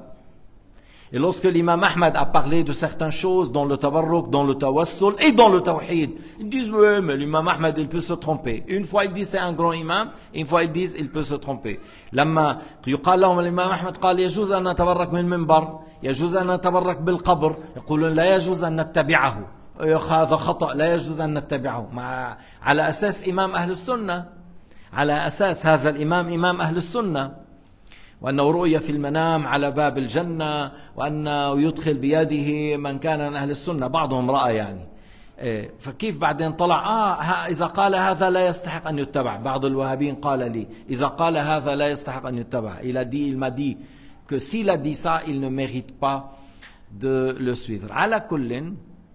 Speaker 1: Et lorsque l'imam Ahmad a parlé de certaines choses dans le tabarruk, dans le tawassul et dans le tawhid, ils disent oui, mais l'imam Ahmad il peut se tromper. Une fois il dit c'est un grand imam, une fois ils disent il peut se tromper. لما يقال لهم الإمام أحمد قال يجوز أن نتبرك من المنبر، يجوز أن نتبرك بالقبر، يقولون لا يجوز أن نتبعه، هذا خطأ لا يجوز أن نتبعه. على أساس إمام أهل السنة، على أساس هذا الإمام إمام أهل السنة، وأنه رؤية في المنام على باب الجنة، وأنه يدخل بيده من كان من أهل السنة. بعضهم رأى يعني فكيف بعدين طلع إذا قال هذا لا يستحق أن يتبع. بعض الوهابيين قال لي إذا قال هذا لا يستحق أن يتبع. Il m'a dit que s'il a dit ça, il ne mérite pas de le suivre. على كل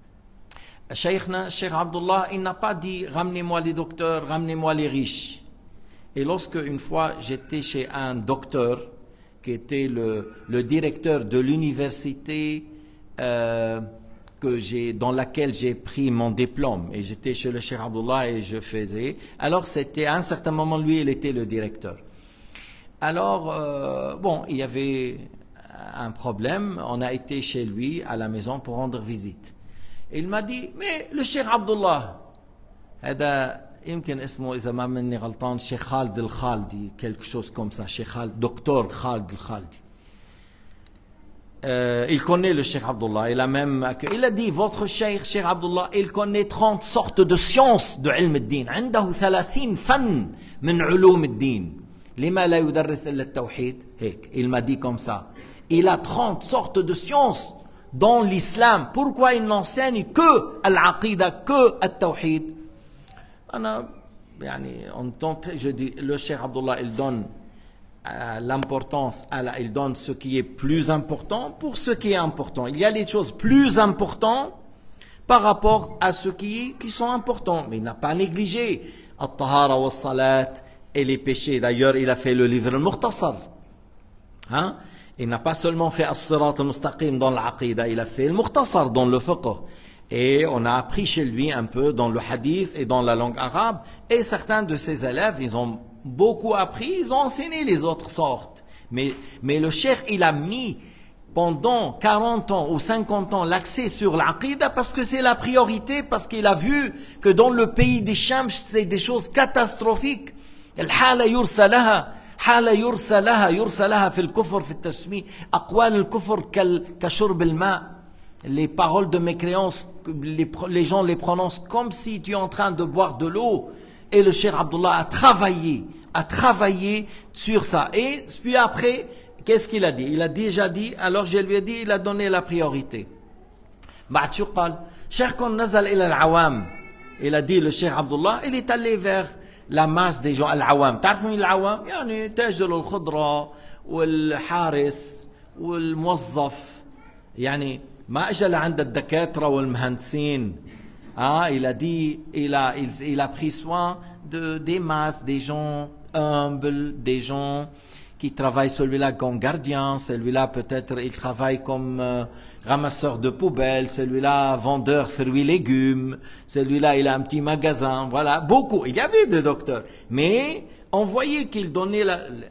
Speaker 1: شيخنا الشيخ عبد الله il n'a pas dit ramenez-moi les docteurs, ramenez-moi les riches. Et lorsque une fois j'étais chez un docteur qui était le directeur de l'université dans laquelle j'ai pris mon diplôme, et j'étais chez le Cheikh Abdullah et je faisais, alors c'était à un certain moment lui il était le directeur. Alors bon, il y avait un problème, on a été chez lui à la maison pour rendre visite. Et il m'a dit mais le Cheikh Abdullah هذا يمكن اسمه إذا ما مني غلطان شيخ خالد الخالدي quelque chose comme ça, شيخ خالد دكتور خالد الخالدي. il connaît le Cheikh Abdullah, il a dit, votre Cheikh Abdullah, il connaît 30 sortes de sciences de علم الدين, عنده 30 فن من علوم الدين. لما لا يدرس إلا التوحيد؟ هيك, il m'a dit comme ça. Il a 30 sortes de sciences dans l'islam. Pourquoi il n'enseigne que al-aqida, que al-tawhid? En tant que je dis, le Cheikh Abdullah, il donne l'importance, il donne ce qui est plus important pour ce qui est important. Il y a les choses plus importantes par rapport à ce qui sont importants, mais il n'a pas négligé al-tahara wa salat et les péchés. D'ailleurs, il a fait le livre al-Mukhtasar. Hein? Il n'a pas seulement fait as-sirat al-mustaqim dans l'aqida, il a fait al-Mukhtasar dans le fiqh. Et on a appris chez lui un peu dans le hadith et dans la langue arabe. Et certains de ses élèves, ils ont beaucoup appris, ils ont enseigné les autres sortes. Mais le cheikh, il a mis pendant 40 ans ou 50 ans l'accès sur l'aqida parce que c'est la priorité, parce qu'il a vu que dans le pays des Shams, c'est des choses catastrophiques. الحالة يرثى لها حالة يرثى لها في الكفر في التسمية أقوال الكفر كشرب الماء. Les paroles de mécréance, les gens les prononcent comme si tu es en train de boire de l'eau. Et le Cheikh Abdullah a travaillé sur ça. Et puis après, qu'est-ce qu'il a dit? Il a déjà dit, alors je lui ai dit, il a donné la priorité. بعد شو قال؟ شيخكم نزل إلى العوام. Il a dit, le Cheikh Abdullah, il est allé vers la masse des gens, العوام. تعرفون العوام؟ يعني تاجر الخضرة والحارس والموظف. يعني ما اجى لعند الدكاتره والمهندسين. Il a dit, il a pris soin des masses, des gens humbles, des gens qui travaillent, celui-là comme gardien, celui-là peut-être il travaille comme ramasseur de poubelles, celui-là vendeur fruits et légumes, celui-là il a un petit magasin, voilà, beaucoup. Il y avait des docteurs, mais on voyait qu'il donnait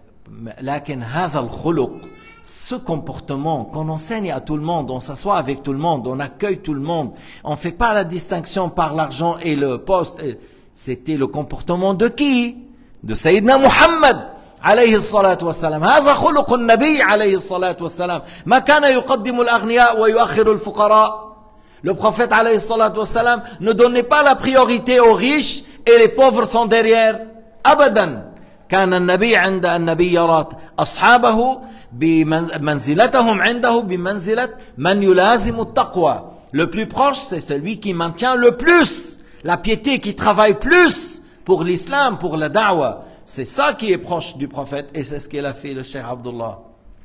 Speaker 1: لكن هذا الخلق, ce comportement qu'on enseigne à tout le monde, on s'assoit avec tout le monde, on accueille tout le monde, on ne fait pas la distinction par l'argent et le poste. C'était le comportement de qui? De Sayyidina Muhammad عليه الصلاة والسلام. هذا خلق النبي عليه الصلاة والسلام. ما كان يقدم الأغنياء ويؤخر الفقراء. Le prophète عليه الصلاة والسلام ne donnait pas la priorité aux riches et les pauvres sont derrière. أبدا. كان النبي عند النبي يرى أصحابه بمنزلتهم عنده بمنزلة من يلازم التقوى. Le plus proche, c'est celui qui maintient le plus la piété, qui travaille plus pour l'islam, pour la da'wah. C'est ça qui est proche du prophète et c'est ce qu'il a fait le Cheikh Abdullah.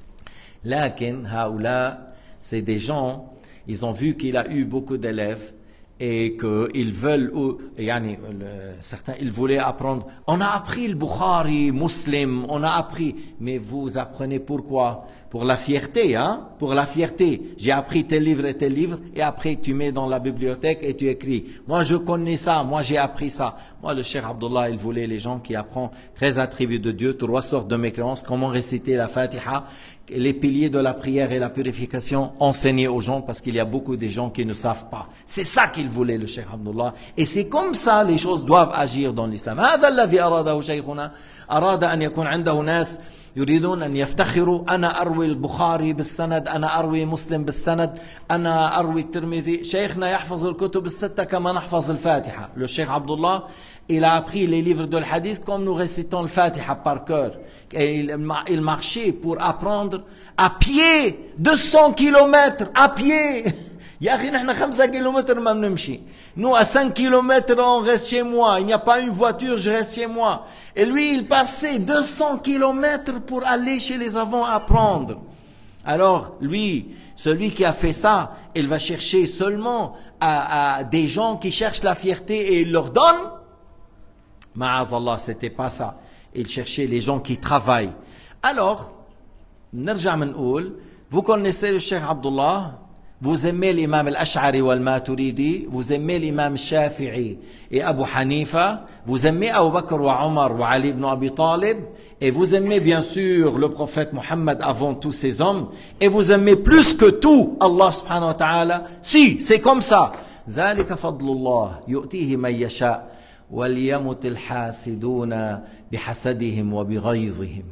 Speaker 1: لكن هؤلاء, c'est des gens, ils ont vu qu'il a eu beaucoup d'élèves et qu'ils veulent, certains, ils voulaient apprendre. On a appris le Bukhari, Muslim, on a appris. Mais vous apprenez pourquoi? Pour la fierté, hein? Pour la fierté. J'ai appris tel livre et après tu mets dans la bibliothèque et tu écris. Moi je connais ça, moi j'ai appris ça. Moi le Cheikh Abdullah, il voulait les gens qui apprennent 13 attributs de Dieu, 3 sortes de mécréances, comment réciter la Fatiha, les piliers de la prière et la purification, enseigner aux gens parce qu'il y a beaucoup de gens qui ne savent pas. C'est ça qu'il voulait le Cheikh Abdullah. Et c'est comme ça les choses doivent agir dans l'islam. هذا الذي أراده شيخنا. أراد أن يكون عنده ناس يريدون أن يفتخروا. أنا أروي البخاري بالسند, أنا أروي مسلم بالسند, أنا أروي الترمذي. شيخنا يحفظ الكتب الستة كما نحفظ الفاتحة. Le Cheikh Abdullah, il a appris les livres de l'hadith comme nous récitons le Fatiha par cœur. Et il marchait pour apprendre à pied 200 kilomètres à pied. يا أخي نحن 5 kilomètres ما بنمشي. Nous à 5 kilomètres on reste chez moi. Il n'y a pas une voiture, je reste chez moi. Et lui il passait 200 kilomètres pour aller chez les savants apprendre. Alors lui, celui qui a fait ça, il va chercher seulement à des gens qui cherchent la fierté et il leur donne. Ma'azallah, c'était pas ça. Il cherchait les gens qui travaillent. Alors, نرجع منقول, vous connaissez le Cheikh Abdullah, vous aimez l'imam al-Ash'ari wal-Maturidi, vous aimez l'imam Shafi'i et Abu Hanifa, vous aimez Abu Bakr wa Omar wa Ali ibn Abi Talib, et vous aimez bien sûr le prophète Mohammed avant tous ces hommes, et vous aimez plus que tout Allah subhanahu wa ta'ala. Si, c'est comme ça. ذلك فضل الله يؤتيه من يشاء وليمت الحاسدون بحسدهم وبغيظهم.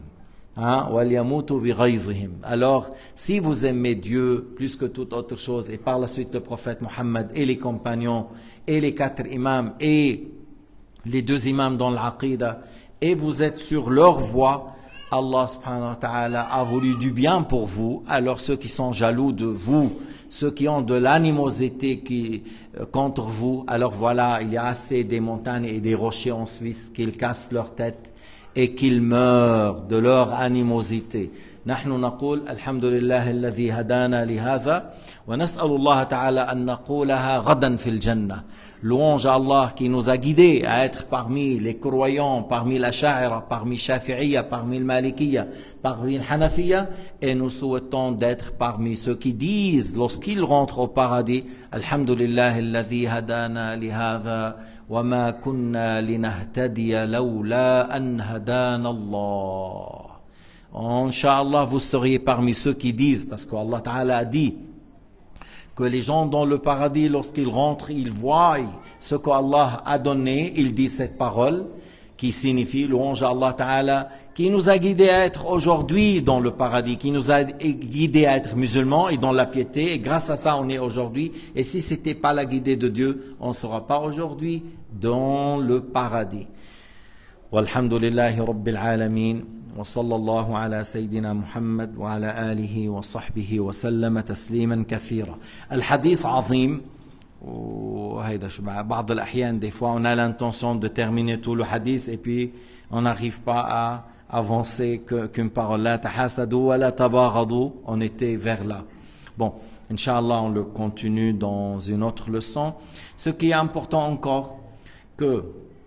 Speaker 1: Hein? وَلْيَمُوتُوا بِغَيْظِهِمْ. Alors, si vous aimez Dieu plus que toute autre chose, et par la suite le prophète Mohammed et les compagnons, et les 4 imams, et les 2 imams dans l'Aqidah, et vous êtes sur leur voie, Allah subhanahu wa ta'ala a voulu du bien pour vous. Alors ceux qui sont jaloux de vous, ceux qui ont de l'animosité contre vous, alors voilà, il y a assez des montagnes et des rochers en Suisse qu'ils cassent leur tête et qu'ils meurent de leur animosité. نحن نقول الحمد لله الذي هدانا لهذا ونسأل الله تعالى أن نقولها غدا في الجنة. Louange à Allah qui nous a guidés à être parmi les croyants, parmi l'Asha'ira, parmi Shafi'iyya, parmi le Malikiyya, parmi le Hanafiyya, et nous souhaitons d'être parmi ceux qui disent lorsqu'ils rentrent au paradis Alhamdulillah alladhi hadana lihadha wa ma kunna linahtadiya lawla an hadana Allah. Inch'Allah, vous seriez parmi ceux qui disent, parce qu'Allah Ta'ala a dit que les gens dans le paradis, lorsqu'ils rentrent, ils voient ce qu'Allah a donné, ils disent cette parole qui signifie louange à Allah Ta'ala, qui nous a guidés à être aujourd'hui dans le paradis, qui nous a guidés à être musulmans et dans la piété, et grâce à ça on est aujourd'hui, et si c'était pas la guidée de Dieu, on ne sera pas aujourd'hui dans le paradis. Walhamdulillahi Rabbil Alamin. وصلى الله على سيدنا محمد وعلى آله وصحبه وسلم تسليما كثيرا. الحديث عظيم وهيدا شو بعض الأحيان des fois on a l'intention de terminer tout le hadith et puis on n'arrive pas à avancer qu'une parole. لا تحاسدوا ولا تباغضوا, on était vers là. Bon, Inch'Allah on le continue dans une autre leçon. Ce qui est important encore, que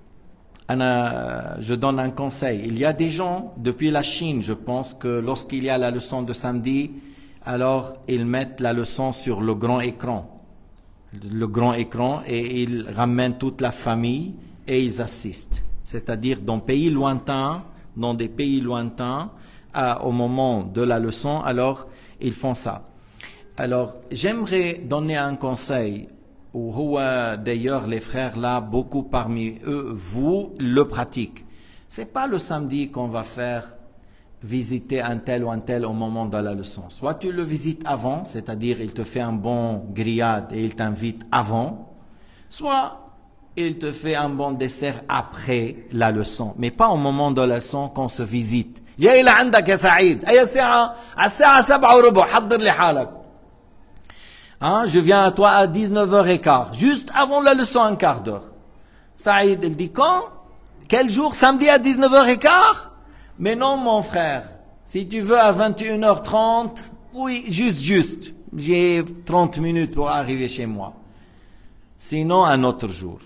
Speaker 1: je donne un conseil. Il y a des gens, depuis la Chine, je pense que lorsqu'il y a la leçon de samedi, alors ils mettent la leçon sur le grand écran. Le grand écran, et ils ramènent toute la famille et ils assistent. C'est-à-dire dans des pays lointains, au moment de la leçon, alors ils font ça. Alors, j'aimerais donner un conseil. D'ailleurs, les frères là, beaucoup parmi eux, vous le pratiquent. C'est pas le samedi qu'on va faire visiter un tel ou un tel au moment de la leçon. Soit tu le visites avant, c'est-à-dire il te fait un bon grillade et il t'invite avant, soit il te fait un bon dessert après la leçon, mais pas au moment de la leçon qu'on se visite. جاي لعندك يا سعيد أي ساعة؟ على الساعة 7:15 حضر لي حالك. Hein, je viens à toi à 19h15, juste avant la leçon, un quart d'heure. Saïd, il dit quand? Quel jour? Samedi à 19h15? Mais non, mon frère. Si tu veux à 21h30, oui, juste. J'ai 30 minutes pour arriver chez moi. Sinon, un autre jour.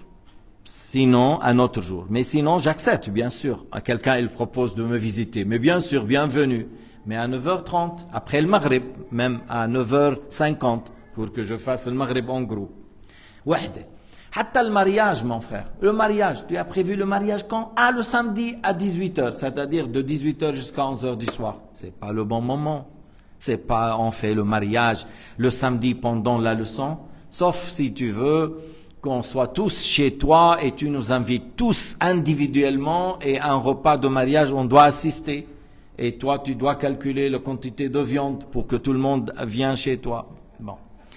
Speaker 1: Mais sinon, j'accepte, bien sûr. À quelqu'un, il propose de me visiter. Mais bien sûr, bienvenue. Mais à 9h30, après le Maghrib, même à 9h50. Pour que je fasse le Maghrib en groupe. Wahde. Hatta le mariage, mon frère. Le mariage, tu as prévu le mariage quand? Ah, le samedi à 18h, c'est-à-dire de 18h jusqu'à 11h du soir. C'est pas le bon moment. C'est pas, on fait le mariage le samedi pendant la leçon. Sauf si tu veux qu'on soit tous chez toi et tu nous invites tous individuellement et à un repas de mariage, on doit assister. Et toi, tu dois calculer la quantité de viande pour que tout le monde vienne chez toi. Bon.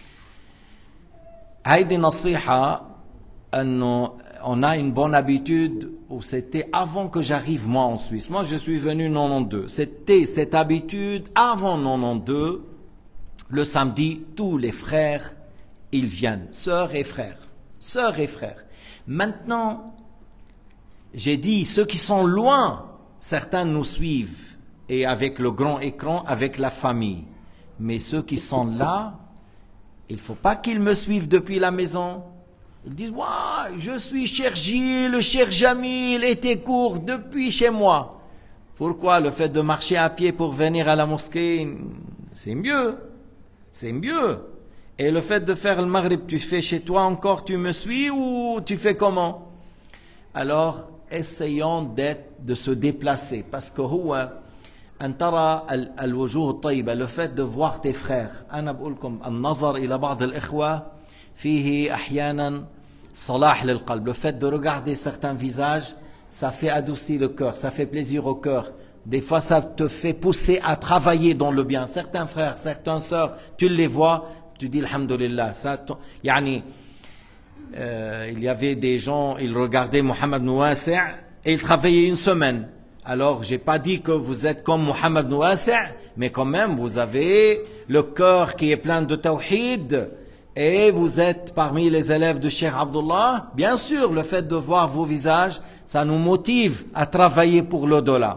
Speaker 1: Haïdi nasiha, on a une bonne habitude, où c'était avant que j'arrive moi en Suisse. Moi je suis venu en 92. C'était cette habitude avant 92, le samedi, tous les frères, ils viennent, sœurs et frères. Maintenant, j'ai dit, ceux qui sont loin, certains nous suivent, et avec le grand écran, avec la famille. Mais ceux qui sont là, il ne faut pas qu'ils me suivent depuis la maison. Ils disent, ouais, je suis cher Gilles, cher Jamil, était court depuis chez moi. Pourquoi le fait de marcher à pied pour venir à la mosquée, c'est mieux. Et le fait de faire le Maghrib, tu fais chez toi encore, tu me suis ou tu fais comment? Alors, essayons de se déplacer, parce que أن ترى الوجوه الطيبة, le fait de voir tes frères. أنا بقول لكم النظر إلى بعض الإخوة فيه أحيانا صلاح للقلب. Le fait de regarder certains visages, ça fait adoucir le cœur, ça fait plaisir au cœur. Des fois, ça te fait pousser à travailler dans le bien. Certains frères, certaines sœurs, tu les vois, tu dis alhamdulillah. Il y avait des gens, ils regardaient Mohamed Nouassi et ils travaillaient une semaine. Alors, j'ai pas dit que vous êtes comme Mohamed Nouassi, mais quand même, vous avez le cœur qui est plein de tawhid et vous êtes parmi les élèves de Cheikh Abdullah. Bien sûr, le fait de voir vos visages, ça nous motive à travailler pour l'au-delà.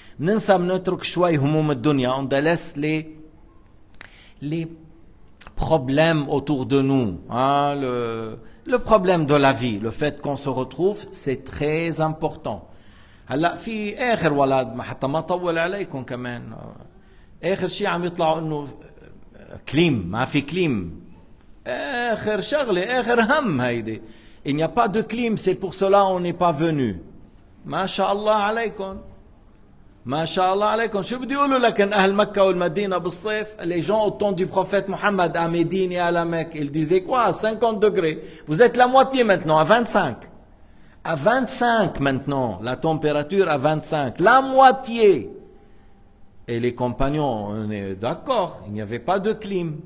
Speaker 1: On délaisse les problèmes autour de nous, hein, le problème de la vie, le fait qu'on se retrouve, c'est très important. هلا في اخر ولد حتى ما طول عليكم كمان اخر شيء عم يطلعوا انه كليم ما في كليم اخر شغله اخر هم هيدي il n'y a pas de clim c'est pour cela on n'est pas venu ما شاء الله عليكم ما شاء الله عليكم شو بدي يقولوا لكن اهل مكه والمدينه بالصيف les gens au temps du prophète Mohammed à Médine et à la Mecque ils disaient quoi 50 degrés vous êtes la moitié maintenant à 25 à 25 maintenant, la température à 25, la moitié. Et les compagnons, on est d'accord, il n'y avait pas de clim.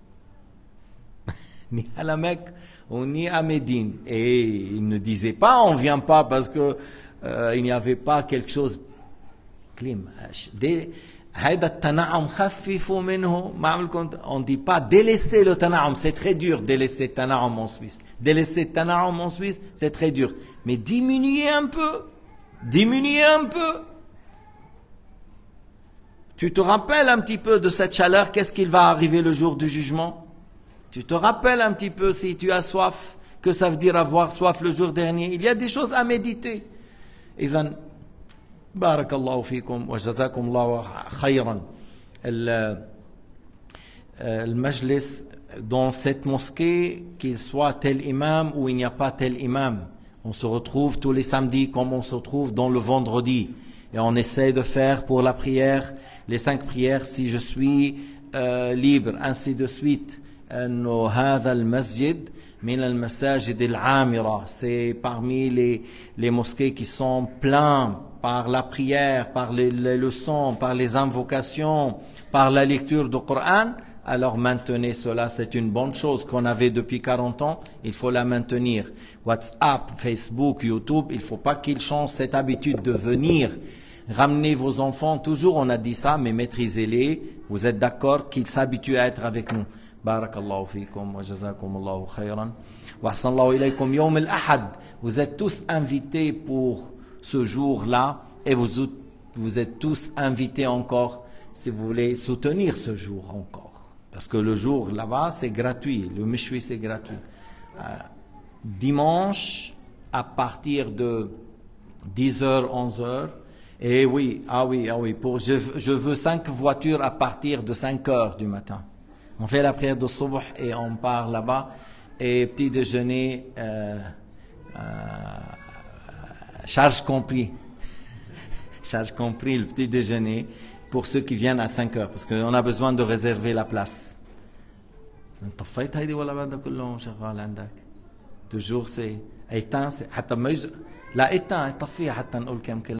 Speaker 1: Ni à la Mecque, ni à Médine. Et ils ne disaient pas, on ne vient pas parce que il n'y avait pas quelque chose. Clim. هذا التنعم خففوا منه ما عملكم on dit pas délaisser le تنعم c'est très dur délaisser le تنعم en Suisse délaisser le تنعم en Suisse c'est très dur mais diminuer un peu tu te rappelles un petit peu de cette chaleur qu'est-ce qu'il va arriver le jour du jugement tu te rappelles un petit peu si tu as soif que ça veut dire avoir soif le jour dernier il y a des choses à méditer إذن بارك الله فيكم وجزاكم الله خيرا المجلس dans cette mosquée qu'il soit tel imam ou il n'y a pas tel imam on se retrouve tous les samedis comme on se retrouve dans le vendredi et on essaie de faire pour la prière les 5 prières si je suis libre ainsi de suite هذا المسجد من المساجد العامرة c'est parmi les mosquées qui sont pleins par la prière, par les leçons, par les invocations, par la lecture du Coran, alors maintenez cela, c'est une bonne chose qu'on avait depuis 40 ans, il faut la maintenir. WhatsApp, Facebook, YouTube, il ne faut pas qu'ils changent cette habitude de venir. Ramenez vos enfants, toujours on a dit ça, mais maîtrisez-les, vous êtes d'accord qu'ils s'habituent à être avec nous. Barakallahu fikum wa jazakumullahu khayran. Wa ahsanallahu ilaykum yawm al-ahad. Vous êtes tous invités pour ce jour-là et vous êtes tous invités encore si vous voulez soutenir ce jour encore parce que le jour là-bas c'est gratuit le mishwi c'est gratuit dimanche à partir de 10h 11h et oui je veux 5 voitures à partir de 5h du matin on fait la prière de Subh et on part là-bas et petit déjeuner charge compris, le petit déjeuner pour ceux qui viennent à 5 heures, parce qu'on a besoin de réserver la place. Toujours c'est éteint, حتى ما لا éteint, طفيها حتى نقول كم كلمة.